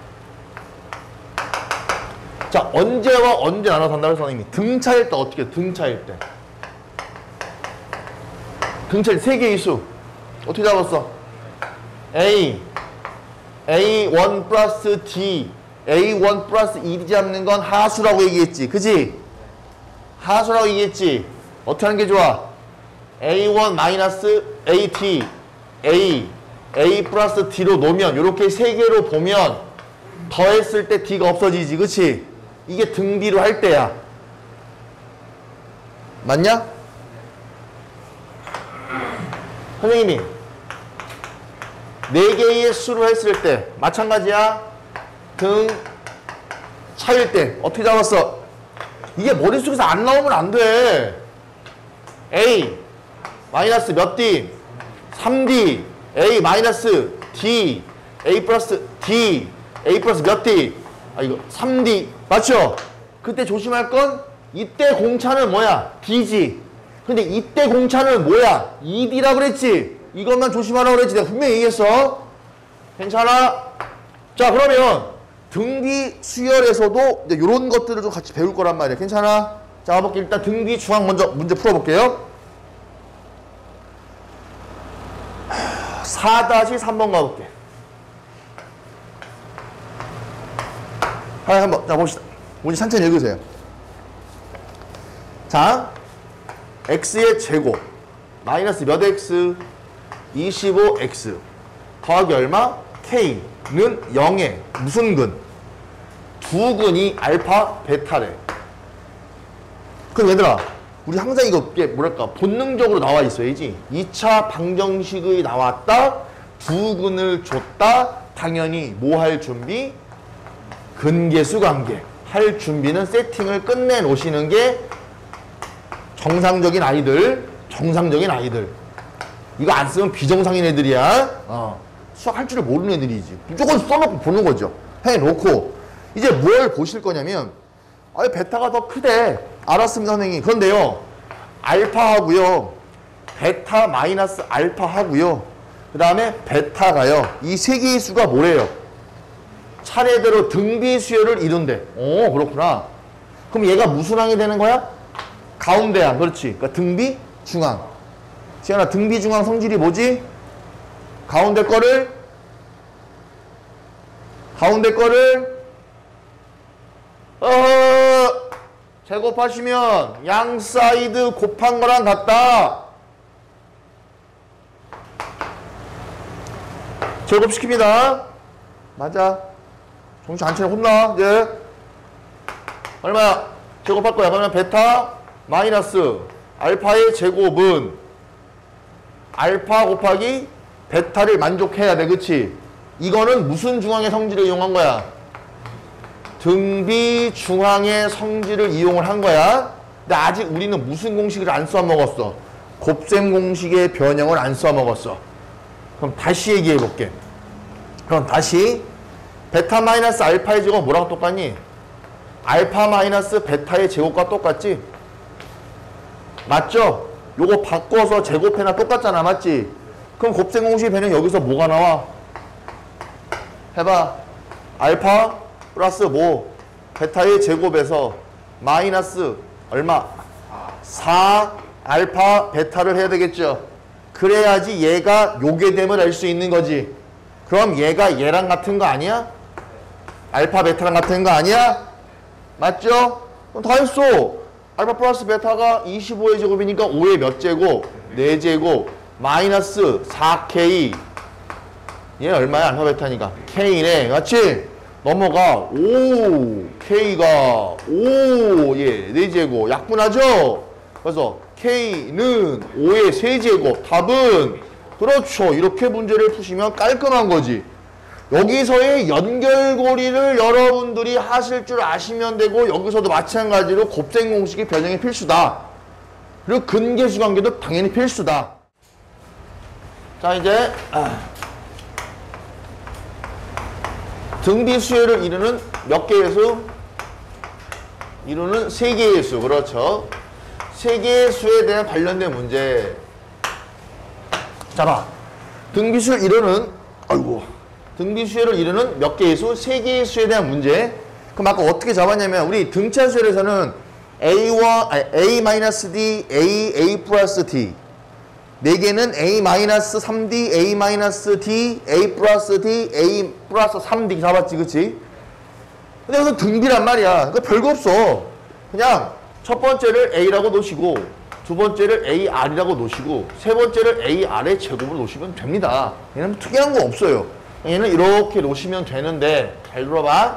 자, 언제와 언제 나눠서 한다고 해서 선생님이 등차일 때 어떻게 해? 등차일 때. 등차일 세 개의 수. 어떻게 잡았어? A. 에이 원 플러스 D. 에이 원 플러스 이 잡는 건 하수라고 얘기했지. 그지? 하수라고 얘기했지. 어떻게 하는 게 좋아? 에이 원 마이너스 에이티, A, A 플러스 D로 놓으면 이렇게 세 개로 보면 더했을 때 D가 없어지지. 그치? 이게 등비로 할 때야. 맞냐? 선생님이 네 개의 수로 했을 때 마찬가지야. 등 차일 때 어떻게 잡았어? 이게 머릿속에서 안 나오면 안 돼. A 마이너스 몇 D? 삼 D. A 마이너스 D. A 플러스 D. A 플러스 몇 D? 아, 이거 삼 D. 맞죠? 그때 조심할 건 이때 공차는 뭐야? D지. 근데 이때 공차는 뭐야? 이 D라고 그랬지? 이것만 조심하라고 그랬지. 내가 분명히 얘기했어. 괜찮아? 자, 그러면 등비 수열에서도 이제 이런 것들을 좀 같이 배울 거란 말이야. 괜찮아? 자, 가볼게. 일단 등비 중앙 먼저 문제 풀어볼게요. 사 다시 삼 번 가볼게. 아, 한번 자 봅시다. 문제 천천히 읽으세요. 자, x의 제곱 마이너스 몇 x? 이십오 x 더하기 얼마? k는 영에 무슨 근? 두 근이 알파, 베타래. 그럼 얘들아, 우리 항상 이거 뭐랄까 본능적으로 나와 있어야지. 이 차 방정식이 나왔다. 두 근을 줬다. 당연히 뭐 할 준비? 근계수 관계. 할 준비는 세팅을 끝내 놓으시는 게 정상적인 아이들. 정상적인 아이들. 이거 안 쓰면 비정상인 애들이야. 어. 수학 할 줄을 모르는 애들이지. 무조건 써놓고 보는 거죠. 해놓고 이제 뭘 보실 거냐면 아, 베타가 더 크대. 알았습니다, 선생님. 그런데요, 알파하고요, 베타 마이너스 알파하고요, 그 다음에 베타가요, 이 세 개의 수가 뭐래요? 차례대로 등비 수열을 이룬대. 오, 그렇구나. 그럼 얘가 무슨 항이 되는 거야? 가운데항. 그렇지. 그러니까 등비 중앙. 지현아, 등비 중앙 성질이 뭐지? 가운데 거를 가운데 거를 어 제곱하시면 양 사이드 곱한 거랑 같다. 제곱시킵니다. 맞아. 정신 안 차려 혼나. 이제 얼마야? 제곱할 거야. 그러면 베타 마이너스 알파의 제곱은 알파 곱하기 베타를 만족해야 돼. 그치? 이거는 무슨 중앙의 성질을 이용한 거야? 등비 중앙의 성질을 이용을 한 거야. 근데 아직 우리는 무슨 공식을 안 써먹었어? 곱셈 공식의 변형을 안 써먹었어. 그럼 다시 얘기해 볼게. 그럼 다시 베타 마이너스 알파의 제곱은 뭐랑 똑같니? 알파 마이너스 베타의 제곱과 똑같지? 맞죠? 요거 바꿔서 제곱해나 똑같잖아. 맞지? 그럼 곱셈 공식 배는 여기서 뭐가 나와? 해봐. 알파 플러스 뭐? 베타의 제곱에서 마이너스 얼마? 사 알파 베타를 해야 되겠죠. 그래야지 얘가 요게 됨을 알 수 있는 거지. 그럼 얘가 얘랑 같은 거 아니야? 알파 베타랑 같은 거 아니야? 맞죠? 그럼 다 했어. 알파 플러스 베타가 이십오의 제곱이니까 오의 몇 제곱? 네 제곱 마이너스 사 케이. 얘 얼마야? 알파 베타니까 K네. 맞지? 넘어가. 오 K가 오 예 네 제곱 약분하죠? 그래서 K는 오의 세 제곱. 답은 그렇죠. 이렇게 문제를 푸시면 깔끔한 거지. 여기서의 연결고리를 여러분들이 하실 줄 아시면 되고 여기서도 마찬가지로 곱셈 공식이 변형이 필수다. 그리고 근계수 관계도 당연히 필수다. 자 이제 아. 등비수열을 이루는 몇 개의 수? 이루는 세 개의 수. 그렇죠. 세 개의 수에 대한 관련된 문제. 자 봐. 등비수열 이루는 아이고 등비수열을 이루는 몇 개의 수? 세 개의 수에 대한 문제. 그럼 아까 어떻게 잡았냐면 우리 등차수열에서는 A와 아니, A-D, A, A 플러스 D 네 개는 A-삼 D, A-D, A 플러스 D, A 플러스 삼 D 잡았지, 그치? 근데 여기서 등비란 말이야. 그러니까 별거 없어. 그냥 첫 번째를 A라고 놓으시고 두 번째를 에이알이라고 놓으시고 세 번째를 에이알의 제곱으로 놓으시면 됩니다. 얘는 특이한 거 없어요. 얘는 이렇게 놓으시면 되는데 잘 들어봐.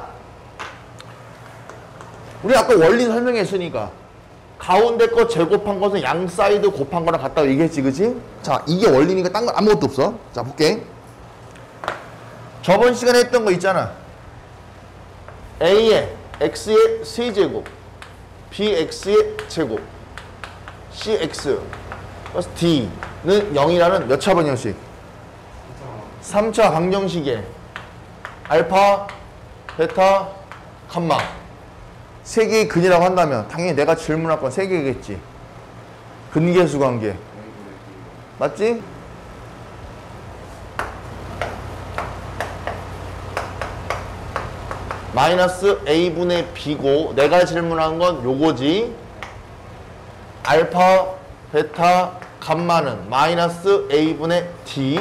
우리 아까 원리 설명했으니까 가운데 거 제곱한 것은 양 사이드 곱한 거랑 같다고 얘기했지, 그치? 자, 이게 원리니까 딴 건 아무것도 없어. 자, 볼게. 저번 시간에 했던 거 있잖아. A의 X의 세제곱, BX의 제곱, 씨엑스 플러스 D는 영이라는 몇 차 방정식? 삼 차 방정식에 알파, 베타, 감마 세 개의 근이라고 한다면 당연히 내가 질문할 건 세 개겠지. 근계수 관계. 맞지? 마이너스 A분의 B고 내가 질문한 건 요거지. 알파, 베타, 감마는 마이너스 A분의 D.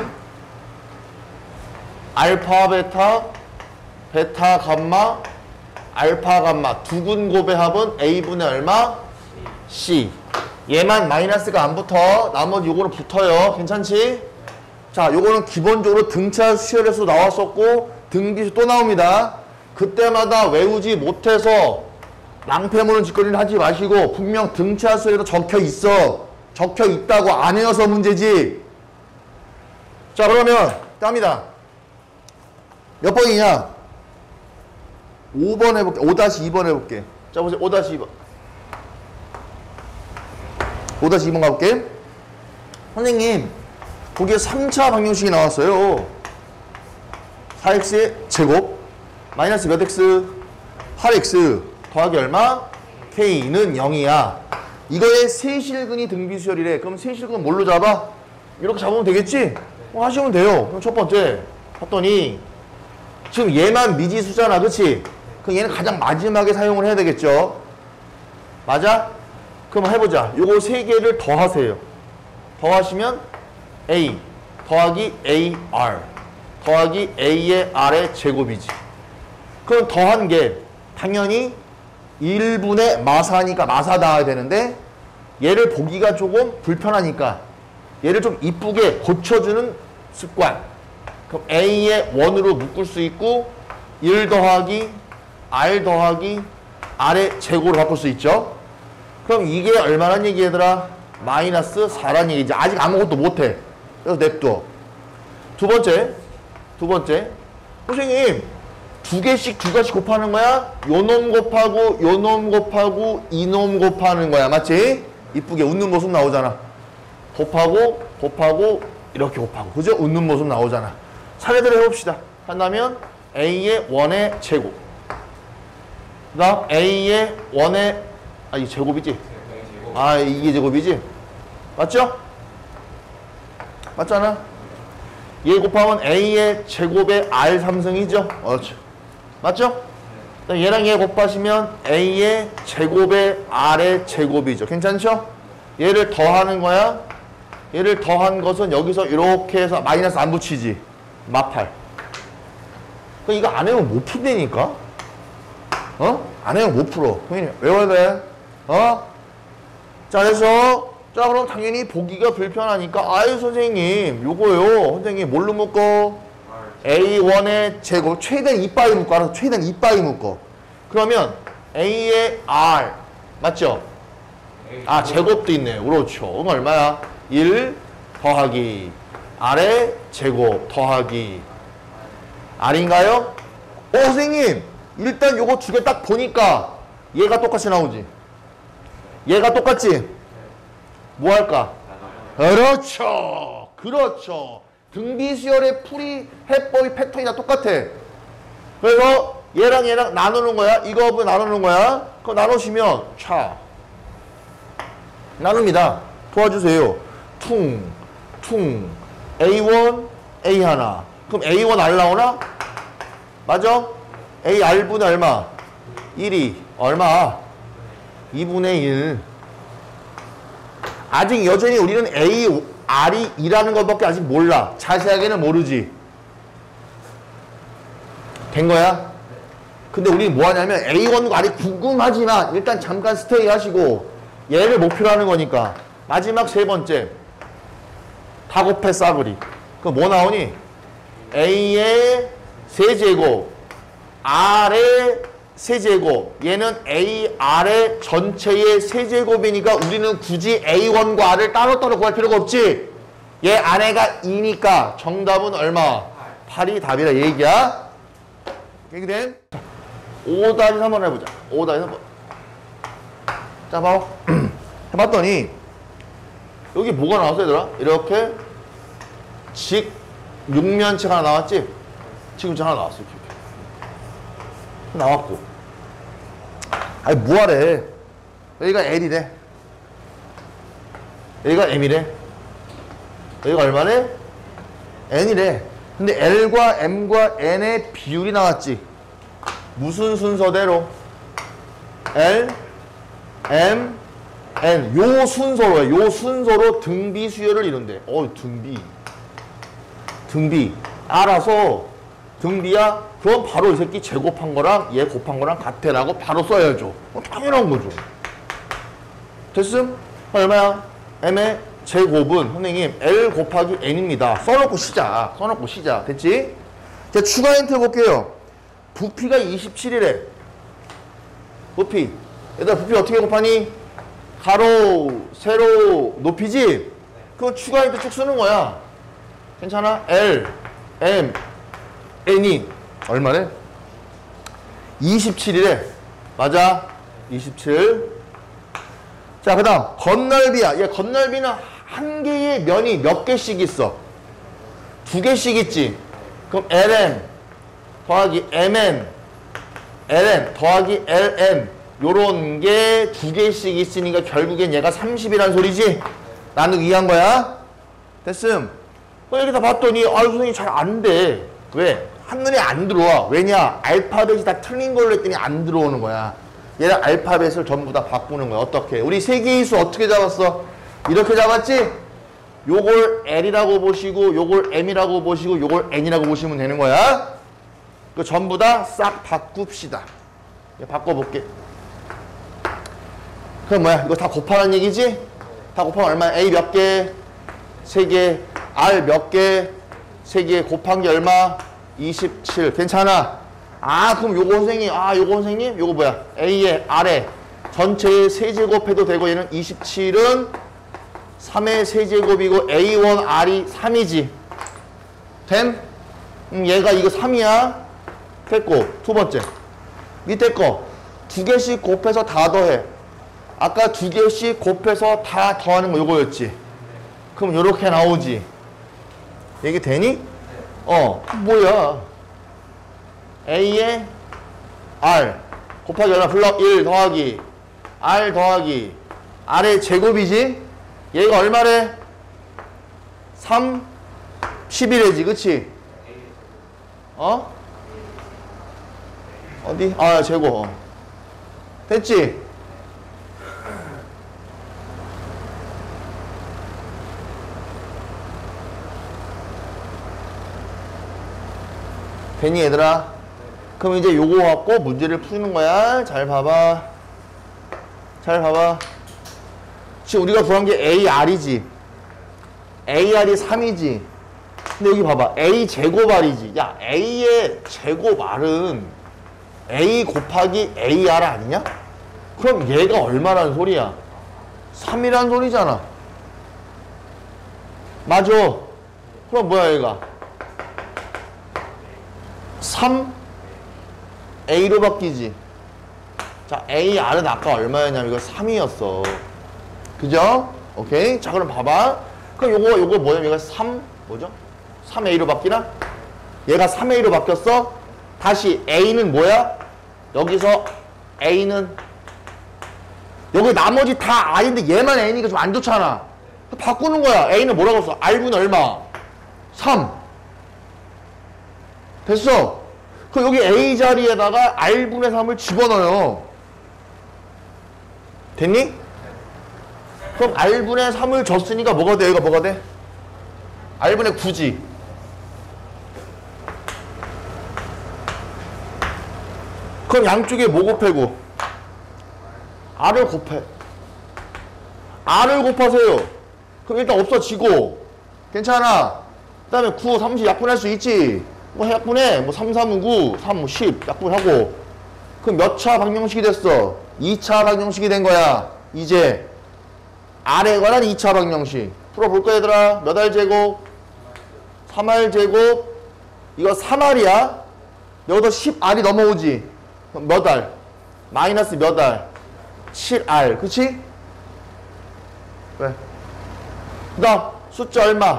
알파, 베타, 베타, 감마, 알파, 감마 두 근곱의 합은 A분의 얼마? C. 얘만 마이너스가 안 붙어. 나머지 요거는 붙어요. 괜찮지? 자, 요거는 기본적으로 등차 수열에서 나왔었고 등비수 또 나옵니다. 그때마다 외우지 못해서 낭패모는 짓거리를 하지 마시고 분명 등차 수열에도 적혀 있어. 적혀 있다고 안 외워서 문제지. 자, 그러면 땀이다. 몇 번이냐? 오 번 해볼게. 오 다시 이 번 해볼게. 자, 보세요. 오 다시 이 번. 오 다시 이 번 가볼게. 선생님, 거기에 삼 차 방정식이 나왔어요. 사 엑스의 제곱 마이너스 몇 x? 팔 엑스 더하기 얼마? K는 영이야. 이거의 세실근이 등비수열이래. 그럼 세실근 뭘로 잡아? 이렇게 잡으면 되겠지? 어, 하시면 돼요. 그럼 첫 번째 봤더니 지금 얘만 미지수잖아. 그치? 그럼 얘는 가장 마지막에 사용을 해야 되겠죠? 맞아? 그럼 해보자. 요거 세 개를 더하세요. 더하시면 A 더하기 에이알 더하기 A의 R의 제곱이지. 그럼 더한 게 당연히 일 분의 마사니까 마사 나와야 되는데 얘를 보기가 조금 불편하니까 얘를 좀 이쁘게 고쳐주는 습관. 그럼 A의 원으로 묶을 수 있고 일 더하기 R 더하기 R의 제곱으로 바꿀 수 있죠. 그럼 이게 얼마란 얘기 얘들아? 마이너스 사란 얘기지. 아직 아무것도 못해. 그래서 냅둬. 두 번째 두 번째 선생님 두 개씩 두 가지 곱하는 거야? 요놈 곱하고 요놈 곱하고 이놈 곱하는 거야. 맞지? 이쁘게 웃는 모습 나오잖아. 곱하고 곱하고 이렇게 곱하고 그죠? 웃는 모습 나오잖아. 사례대로 해봅시다. 한다면 A의 원의 제곱. 그 다음 A의 원의, 아, 이 제곱이지? 아, 이게 제곱이지? 맞죠? 맞잖아? 얘 곱하면 A의 제곱의 R 삼승이죠? 그렇죠. 맞죠? 얘랑 얘 곱하시면 A의 제곱의 R의 제곱이죠. 괜찮죠? 얘를 더하는 거야. 얘를 더한 것은 여기서 이렇게 해서 마이너스 안 붙이지. 마팔. 그러니까 이거 안 해면 못 푼다니까? 어? 안 해면 못 풀어. 형님, 외워야 돼. 어? 자, 그래서, 자, 그럼 당연히 보기가 불편하니까, 아유, 선생님, 요거요. 선생님, 뭘로 묶어? 에이 원의 제곱, 최대한 이빠이 묶어. 알아서 최대한 이빠이 묶어. 그러면, A의 R, 맞죠? 아, 제곱도 있네. 그렇죠. 그건 얼마야? 일 더하기 R의 제곱 더하기 R인가요? 어, 선생님! 일단 요거 두 개 딱 보니까 얘가 똑같이 나오지. 얘가 똑같지? 뭐 할까? 그렇죠. 그렇죠. 등비수열의 풀이 해법이 패턴이 다 똑같아. 그래서 얘랑 얘랑 나누는 거야. 이거 뭐 나누는 거야. 그거 나누시면 차 나눕니다. 도와주세요. 퉁, 퉁, 에이 원, A 하나. 그럼 에이 원 R 나오나? 맞아? A R분의 얼마? 일이 얼마? 이분의 일. 아직 여전히 우리는 A, R이 이라는 것밖에 아직 몰라. 자세하게는 모르지. 된 거야? 근데 우리는 뭐 하냐면 에이 원과 R이 궁금하지만 일단 잠깐 스테이 하시고 얘를 목표로 하는 거니까. 마지막 세 번째. 다 곱해 싸그리. 그럼 뭐 나오니? A의 세제곱, R의 세제곱. 얘는 A, R의 전체의 세제곱이니까 우리는 굳이 에이 원과 R을 따로따로 구할 필요가 없지. 얘 안에가 이니까 정답은 얼마? 팔이 답이라 얘기야. 얘기된? 오 다시 삼 번 해보자. 오 다시 삼 번. 자, 봐봐. 해봤더니 여기 뭐가 나왔어, 얘들아? 이렇게 직 육면책 하나 나왔지? 직육면책 하나 나왔어. 이렇게. 나왔고. 아니, 뭐하래. 여기가 L이래. 여기가 M이래. 여기가 얼마래? N이래. 근데 L과 M과 N의 비율이 나왔지. 무슨 순서대로? L, M, N. 요 순서로 해. 요 순서로 등비 수열을 이룬대. 어, 등비. 등비. 알아서 등비야? 그럼 바로 이 새끼 제곱한 거랑 얘 곱한 거랑 같애라고 바로 써야죠. 어, 당연한 거죠. 됐음? 얼마야? M의 제곱은 선생님 L 곱하기 N입니다. 써놓고 시작. 써놓고 시작. 됐지? 자, 추가 힌트 볼게요. 부피가 이십칠이래. 부피. 얘들아, 부피 어떻게 곱하니? 가로, 세로, 높이지? 그거 추가 힌트 쭉 쓰는 거야. 괜찮아? L, M, N이 얼마래? 이십칠이래. 맞아? 이십칠. 자, 그 다음 건널비야. 얘 건널비는 한 개의 면이 몇 개씩 있어? 두 개씩 있지. 그럼 엘엠 더하기 엠엔, 엘엠 더하기 엘엠 요런 게 두 개씩 있으니까 결국엔 얘가 삼십이란 소리지? 나누기 이해한 거야? 됐음? 여기다 봤더니 아, 선생님 잘 안 돼. 왜? 한눈에 안 들어와. 왜냐? 알파벳이 다 틀린 걸로 했더니 안 들어오는 거야. 얘는 알파벳을 전부 다 바꾸는 거야. 어떻게? 우리 세 개의 수 어떻게 잡았어? 이렇게 잡았지? 요걸 L이라고 보시고 요걸 M이라고 보시고 요걸 N이라고 보시면 되는 거야. 그 전부 다 싹 바꿉시다. 바꿔볼게. 그럼 뭐야? 이거 다 곱하라는 얘기지? 다 곱하면 얼마야? A 몇 개? 세 개. R 몇 개? 세 개. 곱한 게 얼마? 이십칠. 괜찮아. 아, 그럼 요거 선생님, 아, 요거 선생님, 요거 뭐야? A의 R에 전체의 세제곱해도 되고, 얘는 이십칠은 삼의 세제곱이고, 에이 원 R이 삼이지. 됨? 음, 얘가 이거 삼이야. 됐고, 두 번째. 밑에 거, 두 개씩 곱해서 다 더해. 아까 두 개씩 곱해서 다 더하는 거 요거였지. 그럼 요렇게 나오지. 얘기 되니? 어, 뭐야. A의 R 곱하기 얼마? 블럭 일 더하기 R 더하기 R의 제곱이지? 얘가 얼마래? 삼, 십일이지, 그치? 어? 어디? 아, 제곱. 됐지? 됐니, 얘들아? 그럼 이제 요거 갖고 문제를 푸는 거야. 잘 봐봐. 잘 봐봐. 지금 우리가 구한 게 에이알이지. 에이알이 삼이지. 근데 여기 봐봐. A 제곱 R이지. 야, A의 제곱 R은 A 곱하기 에이알 아니냐? 그럼 얘가 얼마라는 소리야? 삼이란 소리잖아. 맞아. 그럼 뭐야, 얘가? 삼 A로 바뀌지. 자, 에이알은 아까 얼마였냐면 이거 삼이었어. 그죠? 오케이. 자, 그럼 봐봐. 그럼 요거, 요거 뭐냐면 이거 삼, 뭐죠? 삼 에이로 바뀌나? 얘가 삼 에이로 바뀌었어? 다시 A는 뭐야? 여기서 A는 여기 나머지 다 I인데 얘만 A니까 좀 안 좋잖아. 바꾸는 거야. A는 뭐라고 써? R분의 얼마? 삼. 됐어. 그럼 여기 A 자리에다가 R분의 삼을 집어넣어요. 됐니? 그럼 R분의 삼을 줬으니까 뭐가 돼? 여기가 뭐가 돼? R분의 구지. 그럼 양쪽에 뭐 곱해고? R을 곱해. R을 곱하세요. 그럼 일단 없어지고. 괜찮아. 그 다음에 구, 삼십 약분할 수 있지. 뭐 약분해. 뭐 삼, 삼은 구, 삼, 뭐 십 약분하고. 그럼 몇 차 방정식이 됐어? 이 차 방정식이 된 거야. 이제 R에 관한 이 차 방정식. 풀어볼 거야, 얘들아. 몇 알 제곱? 삼 알 제곱. 이거 삼 알이야. 여기서 십 알이 넘어오지. 그럼 몇 알? 마이너스 몇 알? 칠 알. 그치? 왜? 그 다음 숫자 얼마?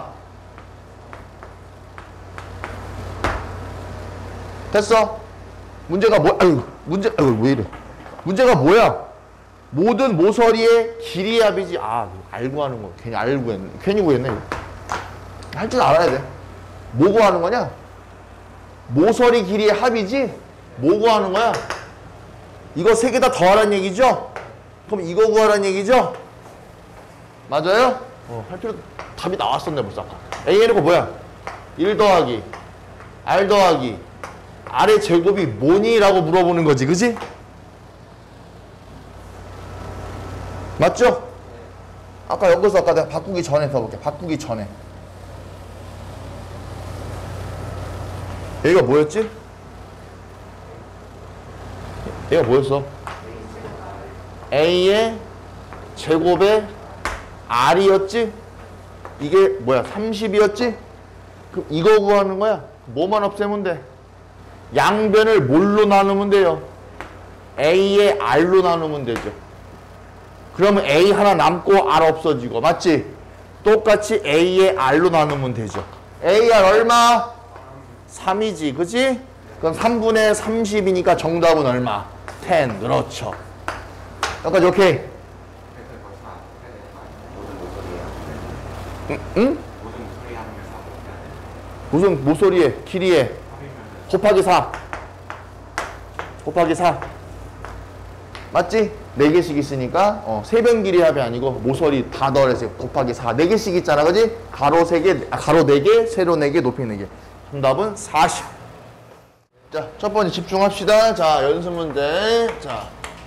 됐어? 문제가 뭐, 아유, 문제, 아유, 왜 이래. 문제가 뭐야? 모든 모서리의 길이의 합이지. 아, 알고 하는 거. 괜히 알고 했네. 괜히 구했네. 할 줄 알아야 돼. 뭐 구하는 거냐? 모서리 길이의 합이지? 뭐 구하는 거야? 이거 세 개 다 더하라는 얘기죠? 그럼 이거 구하라는 얘기죠? 맞아요? 어, 할 필요, 답이 나왔었네, 벌써 아까. A 해놓고 뭐야? 일 더하기, R 더하기, R의 제곱이 뭐니? 라고 물어보는 거지, 그지? 맞죠? 아까 여기서 아까 내가 바꾸기 전에 써볼게. 바꾸기 전에. 얘가 뭐였지? 얘가 뭐였어? A의 제곱에 R이었지? 이게 뭐야? 삼십이었지? 그럼 이거 구하는 거야? 뭐만 없애면 돼? 양변을 뭘로 나누면 돼요? A의 R로 나누면 되죠. 그러면 A 하나 남고 R 없어지고, 맞지? 똑같이 A의 R로 나누면 되죠. 에이알 얼마? 삼이지, 그치? 그럼 삼분의 삼십이니까 정답은 얼마? 십. 그렇죠. 여기까지 오케이? 응? 응? 무슨 모서리에, 길이에 곱하기 사. 곱하기 사. 맞지? 네 개씩 있으니까 어, 세변 길이 합이 아니고 모서리 다 더해서 곱하기 사. 네 개씩 있잖아, 그지? 가로 세 개, 아, 가로 네 개, 세로 네 개, 높이 네 개. 정답은 사십. 자, 첫 번째 집중합시다. 자, 연습 문제. 자.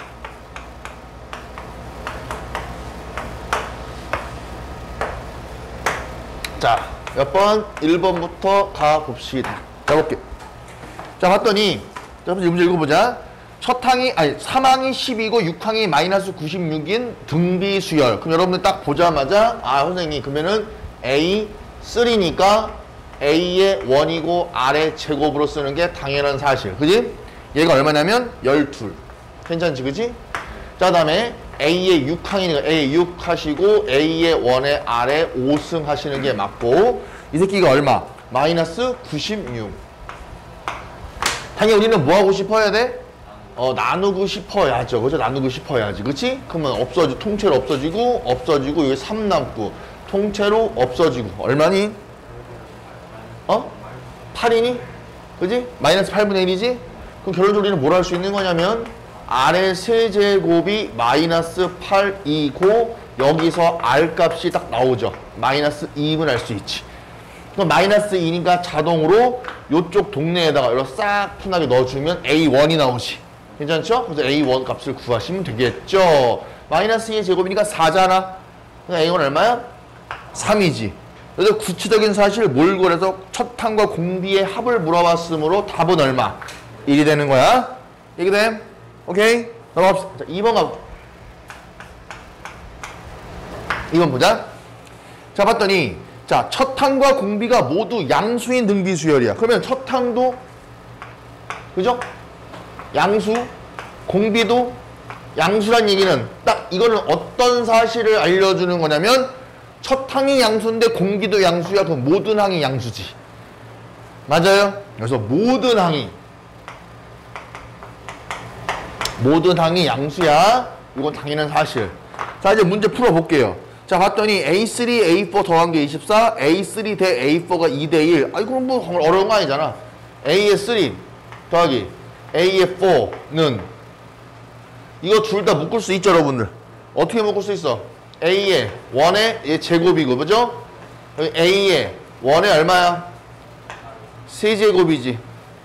자, 몇 번? 일 번부터 가봅시다. 자, 볼게요. 자, 봤더니, 자, 문제 읽어보자. 첫 항이, 아니, 삼 항이 십이고 육 항이 마이너스 구십육인 등비수열. 그럼 여러분들 딱 보자마자, 아, 선생님, 그러면은 A 삼이니까 A의 원이고 R의 제곱으로 쓰는 게 당연한 사실. 그지? 얘가 얼마냐면 십이. 괜찮지, 그지? 자, 그 다음에 A의 육 항이니까 A 육 하시고 A의 원에 R의 오 승 하시는 게 맞고, 이 새끼가 얼마? 마이너스 구십육. 당연히 우리는 뭐 하고 싶어야 돼? 어, 나누고 싶어야죠. 그죠? 나누고 싶어야지. 그치? 그러면 없어지, 통째로 없어지고, 없어지고, 여기 삼 남고, 통째로 없어지고. 얼마니? 어? 팔이니? 그지? 마이너스 팔분의 일이지? 그럼 결론적으로 우리는 뭘 할 수 있는 거냐면, R의 세제곱이 마이너스 팔이고, 여기서 R 값이 딱 나오죠. 마이너스 이임을 알 수 있지. 그럼 마이너스 이니까 자동으로 요쪽 동네에다가 이렇게 싹 편하게 넣어주면 에이 원이 나오지. 괜찮죠? 그래서 에이 원 값을 구하시면 되겠죠. 마이너스 이의 제곱이니까 사잖아. 그럼 에이 원 얼마야? 삼이지. 그래서 구체적인 사실 몰고 해서 첫항과 공비의 합을 물어봤으므로 답은 얼마? 일이 되는 거야. 이게 돼? 오케이? 넘어갑시다. 자, 이 번 가. 이 번 보자. 자, 봤더니 자, 첫항과 공비가 모두 양수인 등비수열이야. 그러면 첫항도 그죠? 양수, 공비도 양수란 얘기는 딱 이거는 어떤 사실을 알려주는 거냐면 첫항이 양수인데 공비도 양수야. 그럼 모든 항이 양수지. 맞아요? 그래서 모든 항이 모든 항이 양수야. 이건 당연한 사실. 자, 이제 문제 풀어볼게요. 자, 봤더니 에이 쓰리, 에이 포 더한 게 이십사, 에이 쓰리 대 에이 포가 이 대 일. 아이, 그럼 뭐 어려운 거 아니잖아. A의 쓰리 더하기 A의 포는 이거 둘 다 묶을 수 있죠, 여러분들. 어떻게 묶을 수 있어? A의 원의 제곱이고, 그죠? 여기 A의 원의 얼마야? 세제곱이지.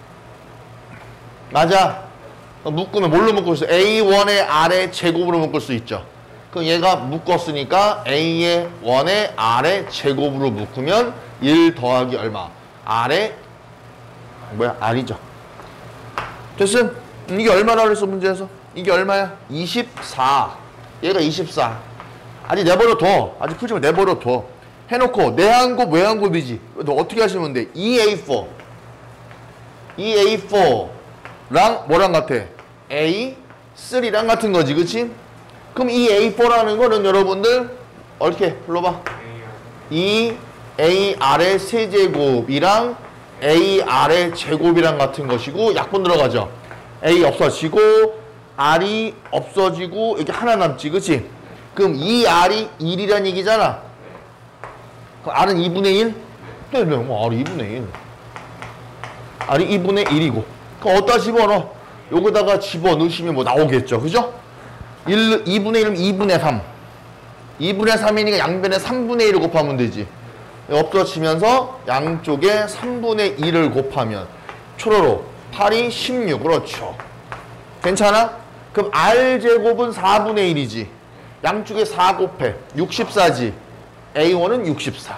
맞아. 묶으면 뭘로 묶을 수 있어? 에이 원의 R의 제곱으로 묶을 수 있죠. 그럼 얘가 묶었으니까 A의 원의 R의 제곱으로 묶으면 일 더하기 얼마? R의 뭐야? R이죠. 됐음? 이게 얼마나 그랬어, 문제에서? 이게 얼마야? 이십사. 얘가 이십사. 아직 내버려 둬. 아직 풀지 마. 내버려 둬. 해놓고 내한곱, 외한곱이지. 너 어떻게 하시면 돼? 이 에이 포. 이 에이 포랑 뭐랑 같아? 에이 쓰리랑 같은 거지, 그치? 그럼 이 에이 포라는 거는 여러분들 이렇게 불러봐. 이 에이 알의 세제곱이랑 에이 알의 제곱이랑 같은 것이고 약분 들어가죠. A 없어지고 R이 없어지고 이렇게 하나 남지, 그치? 그럼 이 R이 일이란 얘기잖아. 그럼 R은 이분의 일? 네, 네, 뭐 R이 이분의 일. R이 이분의 일이고. 그럼 어디다 집어넣어? 여기다가 집어넣으시면 뭐 나오겠죠, 그죠? 일, 이분의 일은 이분의 삼. 이분의 삼이니까 양변에 삼분의 일을 곱하면 되지. 없어지면서 양쪽에 삼분의 일을 곱하면 초로로 팔이 십육. 그렇죠. 괜찮아? 그럼 R제곱은 사분의 일이지. 양쪽에 사 곱해. 육십사지. 에이 원은 육십사.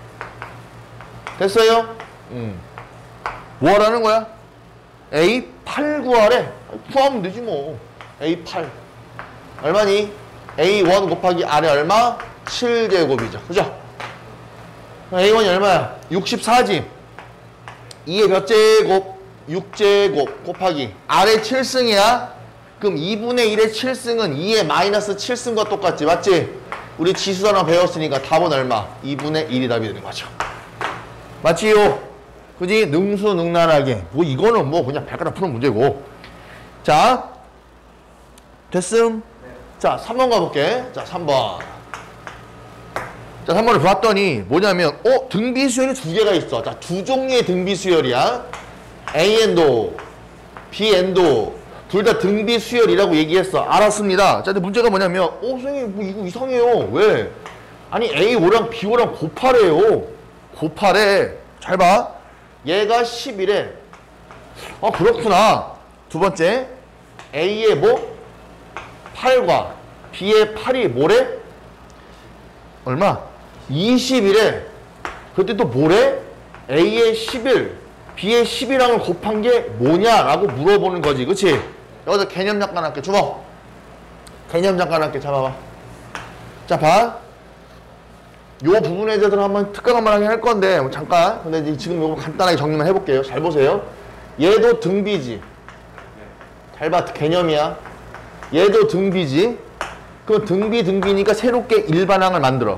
됐어요? 음. 뭐 하라는 거야? 에이 팔 구하래. 구하면 되지 뭐. 에이 팔. 얼마니? 에이 원 곱하기 R이 얼마? 칠 제곱이죠. 그죠? 에이 원이 얼마야? 육십사지. 이의 몇 제곱? 육 제곱 곱하기 R의 칠 승이야? 그럼 이분의 일의 칠 승은 이의 마이너스 칠 승과 똑같지, 맞지? 우리 지수단원 배웠으니까 답은 얼마? 이분의 일이 답이 되는 거죠. 맞지요? 그지? 능수능란하게. 뭐 이거는 뭐 그냥 발가락 푸는 문제고. 자, 됐음? 자, 삼 번 가볼게. 자, 삼 번. 자, 삼 번을 봤더니 뭐냐면 어? 등비수열이 두 개가 있어. 자, 두 종류의 등비수열이야. A엔도 B엔도 둘 다 등비수열이라고 얘기했어. 알았습니다. 자, 근데 문제가 뭐냐면 어, 선생님 뭐 이거 이상해요. 왜? 아니 에이 오랑 비 오랑 곱하래요. 곱하래. 잘 봐. 얘가 십이래. 아, 그렇구나. 두 번째 A의 뭐? 팔과 B의 팔이 뭐래? 얼마? 이십이래. 그때 또 뭐래? A의 십일, B의 십이랑을 곱한 게 뭐냐라고 물어보는 거지. 그치? 여기서 개념 잠깐 할게. 주먹. 개념 잠깐 할게. 잡아봐. 자, 봐. 요 부분에 대해서 한번 특강 한번 하긴 할 건데 뭐 잠깐. 근데 지금 요거 간단하게 정리만 해볼게요. 잘 보세요. 얘도 등비지. 잘 봐. 개념이야. 얘도 등비지. 그럼 등비 등비니까 새롭게 일반항을 만들어.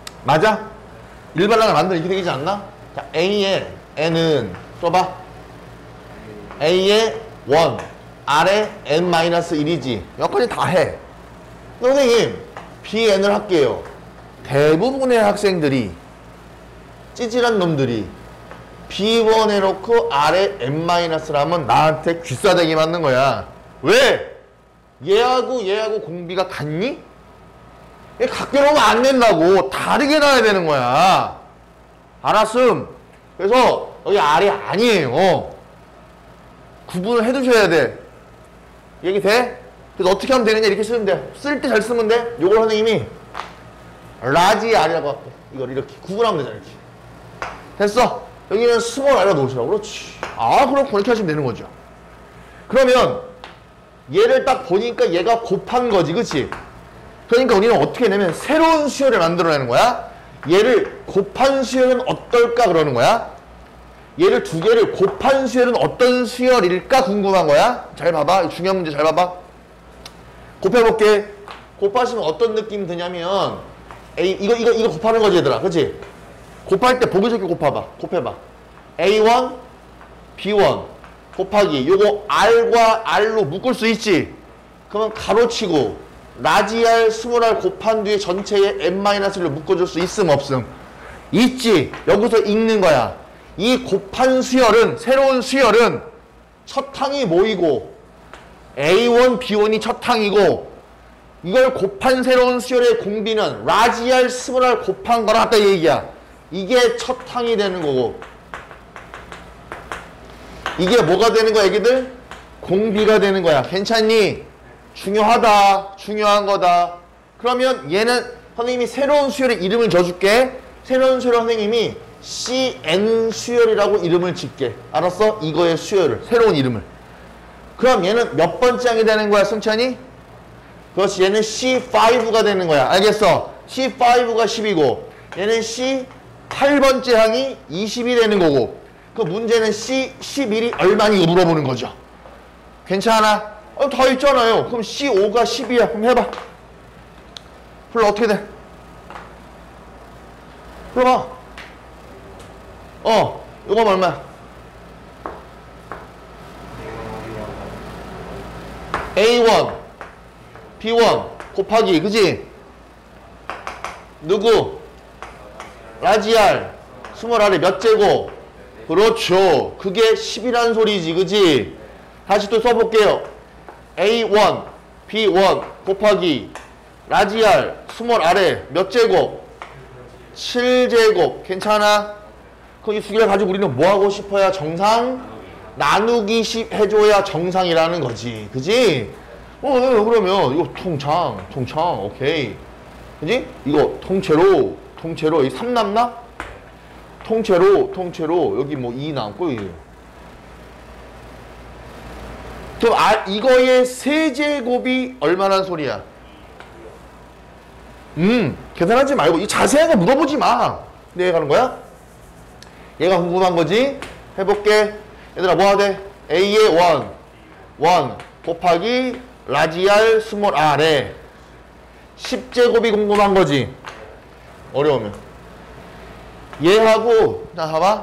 맞아? 일반항을 만들어 이렇게 되지 않나? 자, A의 N은 써봐. A에 일, R에 엔 마이너스 일이지. 여기까지 다 해. 선생님, 비엔을 할게요. 대부분의 학생들이, 찌질한 놈들이 비 원 해놓고 R에 엔 마이너스라면 나한테 귀싸대기 맞는 거야. 왜? 얘하고 얘하고 공비가 같니? 얘 같게 놓으면 안 된다고. 다르게 놔야 되는 거야. 알았음. 그래서 여기 R이 아니에요. 구분을 해두셔야 돼. 얘기 돼? 그래서 어떻게 하면 되느냐 이렇게 쓰면 돼. 쓸 때 잘 쓰면 돼. 요걸 선생님이 라지 R이라고 할게. 이걸 이렇게 구분하면 되잖아. 이렇게. 됐어. 여기는 스몰 R이라 놓으시라고. 그렇지. 아 그럼 그렇게 하시면 되는 거죠. 그러면 얘를 딱 보니까 얘가 곱한 거지. 그치? 그러니까 우리는 어떻게 내면 새로운 수열을 만들어내는 거야. 얘를 곱한 수열은 어떨까 그러는 거야. 얘를 두 개를 곱한 수열은 어떤 수열일까 궁금한 거야. 잘 봐봐. 중요한 문제 잘 봐봐. 곱해볼게. 곱하시면 어떤 느낌 드냐면 A, 이거 이거 이거 곱하는 거지 얘들아. 그치? 곱할 때 보기 좋게 곱해봐. 곱해봐. 에이 원, 비 원 곱하기 요거 R과 R로 묶을 수 있지. 그러면 가로치고 라지 R, 스몰 R 곱한 뒤에 전체에 n-를 묶어줄 수 있음 없음? 있지. 여기서 읽는 거야. 이 곱한 수열은, 새로운 수열은 첫 항이 모이고 에이 원, 비 원이 첫 항이고 이걸 곱한 새로운 수열의 공비는 라지 R, 스몰 R 곱한 거라 딱 얘기야. 이게 첫 항이 되는 거고 이게 뭐가 되는 거야 애기들? 공비가 되는 거야. 괜찮니? 중요하다. 중요한 거다. 그러면 얘는 선생님이 새로운 수열의 이름을 줘줄게. 새로운 수열 선생님이 씨 엔 수열이라고 이름을 짓게. 알았어? 이거의 수열을. 새로운 이름을. 그럼 얘는 몇 번째 항이 되는 거야 승찬이? 그렇지. 얘는 씨 파이브가 되는 거야. 알겠어? 씨 파이브가 십이고 얘는 씨 팔 번째 항이 이십이 되는 거고 그 문제는 씨 십일이 얼마니 물어보는 거죠. 괜찮아? 어, 다 있잖아요. 그럼 씨 오가 십이야. 그럼 해봐. 풀러 어떻게 돼? 풀어봐. 어, 이거 얼마야? 에이 원, 비 원 곱하기, 그지? 누구? 라지 R, 스몰 R의 몇 제곱? 그렇죠. 그게 십이란 소리지, 그지? 다시 또 써볼게요. 에이 원, 비 원 곱하기 라지 R, 스몰 R의 몇 제곱? 칠 제곱. 괜찮아? 그럼 이 두 개를 가지고 우리는 뭐 하고 싶어야 정상? 나누기 십 해줘야 정상이라는 거지. 그지? 어, 그러면 이거 통창, 통창, 오케이. 그지? 이거 통째로, 통째로, 이 삼 남나? 통째로, 통째로, 여기 뭐 이 남고, 이게. 그럼 아, 이거의 세제곱이 얼마나 소리야? 음, 계산하지 말고, 이 자세한 거 물어보지 마. 내가 가는 거야? 얘가 궁금한 거지? 해볼게. 얘들아, 뭐 하대? A의 일, 일 곱하기 라지 R, 스몰 R에 십 제곱이 궁금한 거지? 어려우면. 얘하고, 자, 봐봐.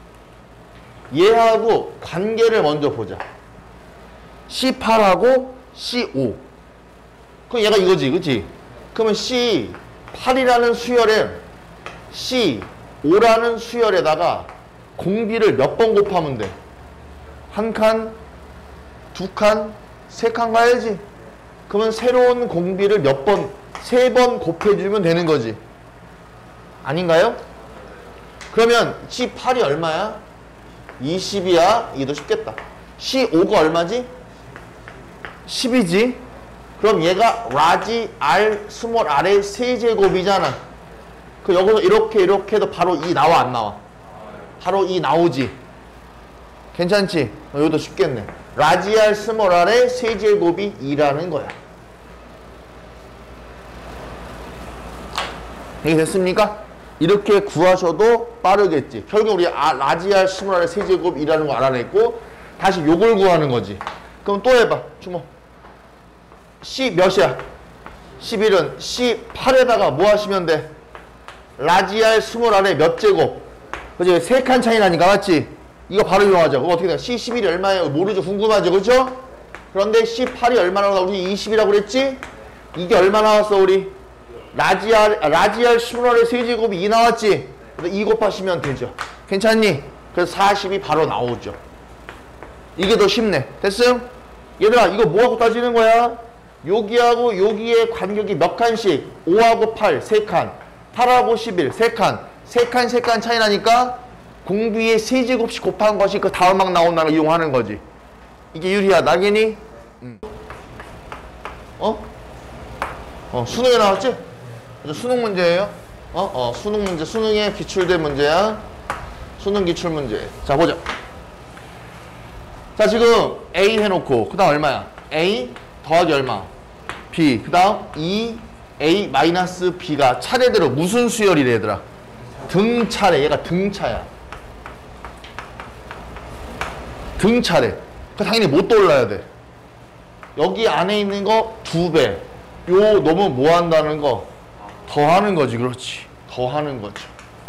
얘하고 관계를 먼저 보자. 씨 팔하고 씨 오. 그럼 얘가 이거지, 그치? 그러면 씨 팔이라는 수열에 씨 오라는 수열에다가 공비를 몇 번 곱하면 돼? 한 칸, 두 칸, 세 칸 가야지. 그러면 새로운 공비를 몇 번, 세 번 곱해주면 되는 거지. 아닌가요? 그러면 씨 팔이 얼마야? 이십이야. 이게 더 쉽겠다. 씨 오가 얼마지? 십이지. 그럼 얘가 라지 R, 스몰 R의 세제곱이잖아. 그 여기서 이렇게 이렇게 해도 바로 이 나와 안 나와? 바로 이 나오지. 괜찮지? 어, 여기도 쉽겠네. 라지 R, 스몰 R의 세제곱이 이라는 거야. 이게 됐습니까? 이렇게 구하셔도 빠르겠지. 결국 우리 아, 라지 R, 스몰 R의 세제곱이라는 거 알아냈고 다시 요걸 구하는 거지. 그럼 또 해봐. 주모. C 몇이야? 십일은 씨 팔에다가 뭐 하시면 돼? 라지 R, 스몰 R의 몇 제곱? 그치? 세 칸 차이 나니까 맞지? 이거 바로 이용하자. 그거 어떻게 돼? 씨 십일이 얼마예요? 모르죠. 궁금하죠. 그렇죠? 그런데 씨 팔이 얼마 나왔어? 우리 이십이라고 그랬지? 이게 얼마 나왔어 우리? 라지알, 라지알 십분의 세제곱이 이 나왔지? 그래서 이 곱하시면 되죠. 괜찮니? 그래서 사십이 바로 나오죠. 이게 더 쉽네. 됐음? 얘들아 이거 뭐하고 따지는 거야? 여기하고 여기의 간격이 몇 칸씩? 오하고 팔, 세 칸. 팔하고 십일, 세 칸. 세 칸, 세 칸 차이 나니까 공비의 세제곱씩 곱한 것이 그 다음 막 나온다는 걸 이용하는 거지. 이게 유리하다. 알겠니? 응. 어? 어, 수능에 나왔지? 수능 문제예요. 어? 어, 수능 문제. 수능에 기출된 문제야. 수능 기출 문제. 자, 보자. 자, 지금 A 해놓고 그 다음 얼마야? A 더하기 얼마? B. 그 다음 이 A 마이너스 B가 차례대로 무슨 수열이래 얘들아? 등차례. 얘가 등차야. 등차례. 그 당연히 못 떠올라야 돼. 여기 안에 있는 거 두 배. 요 너무 뭐 한다는 거? 더하는 거지. 그렇지. 더하는 거죠.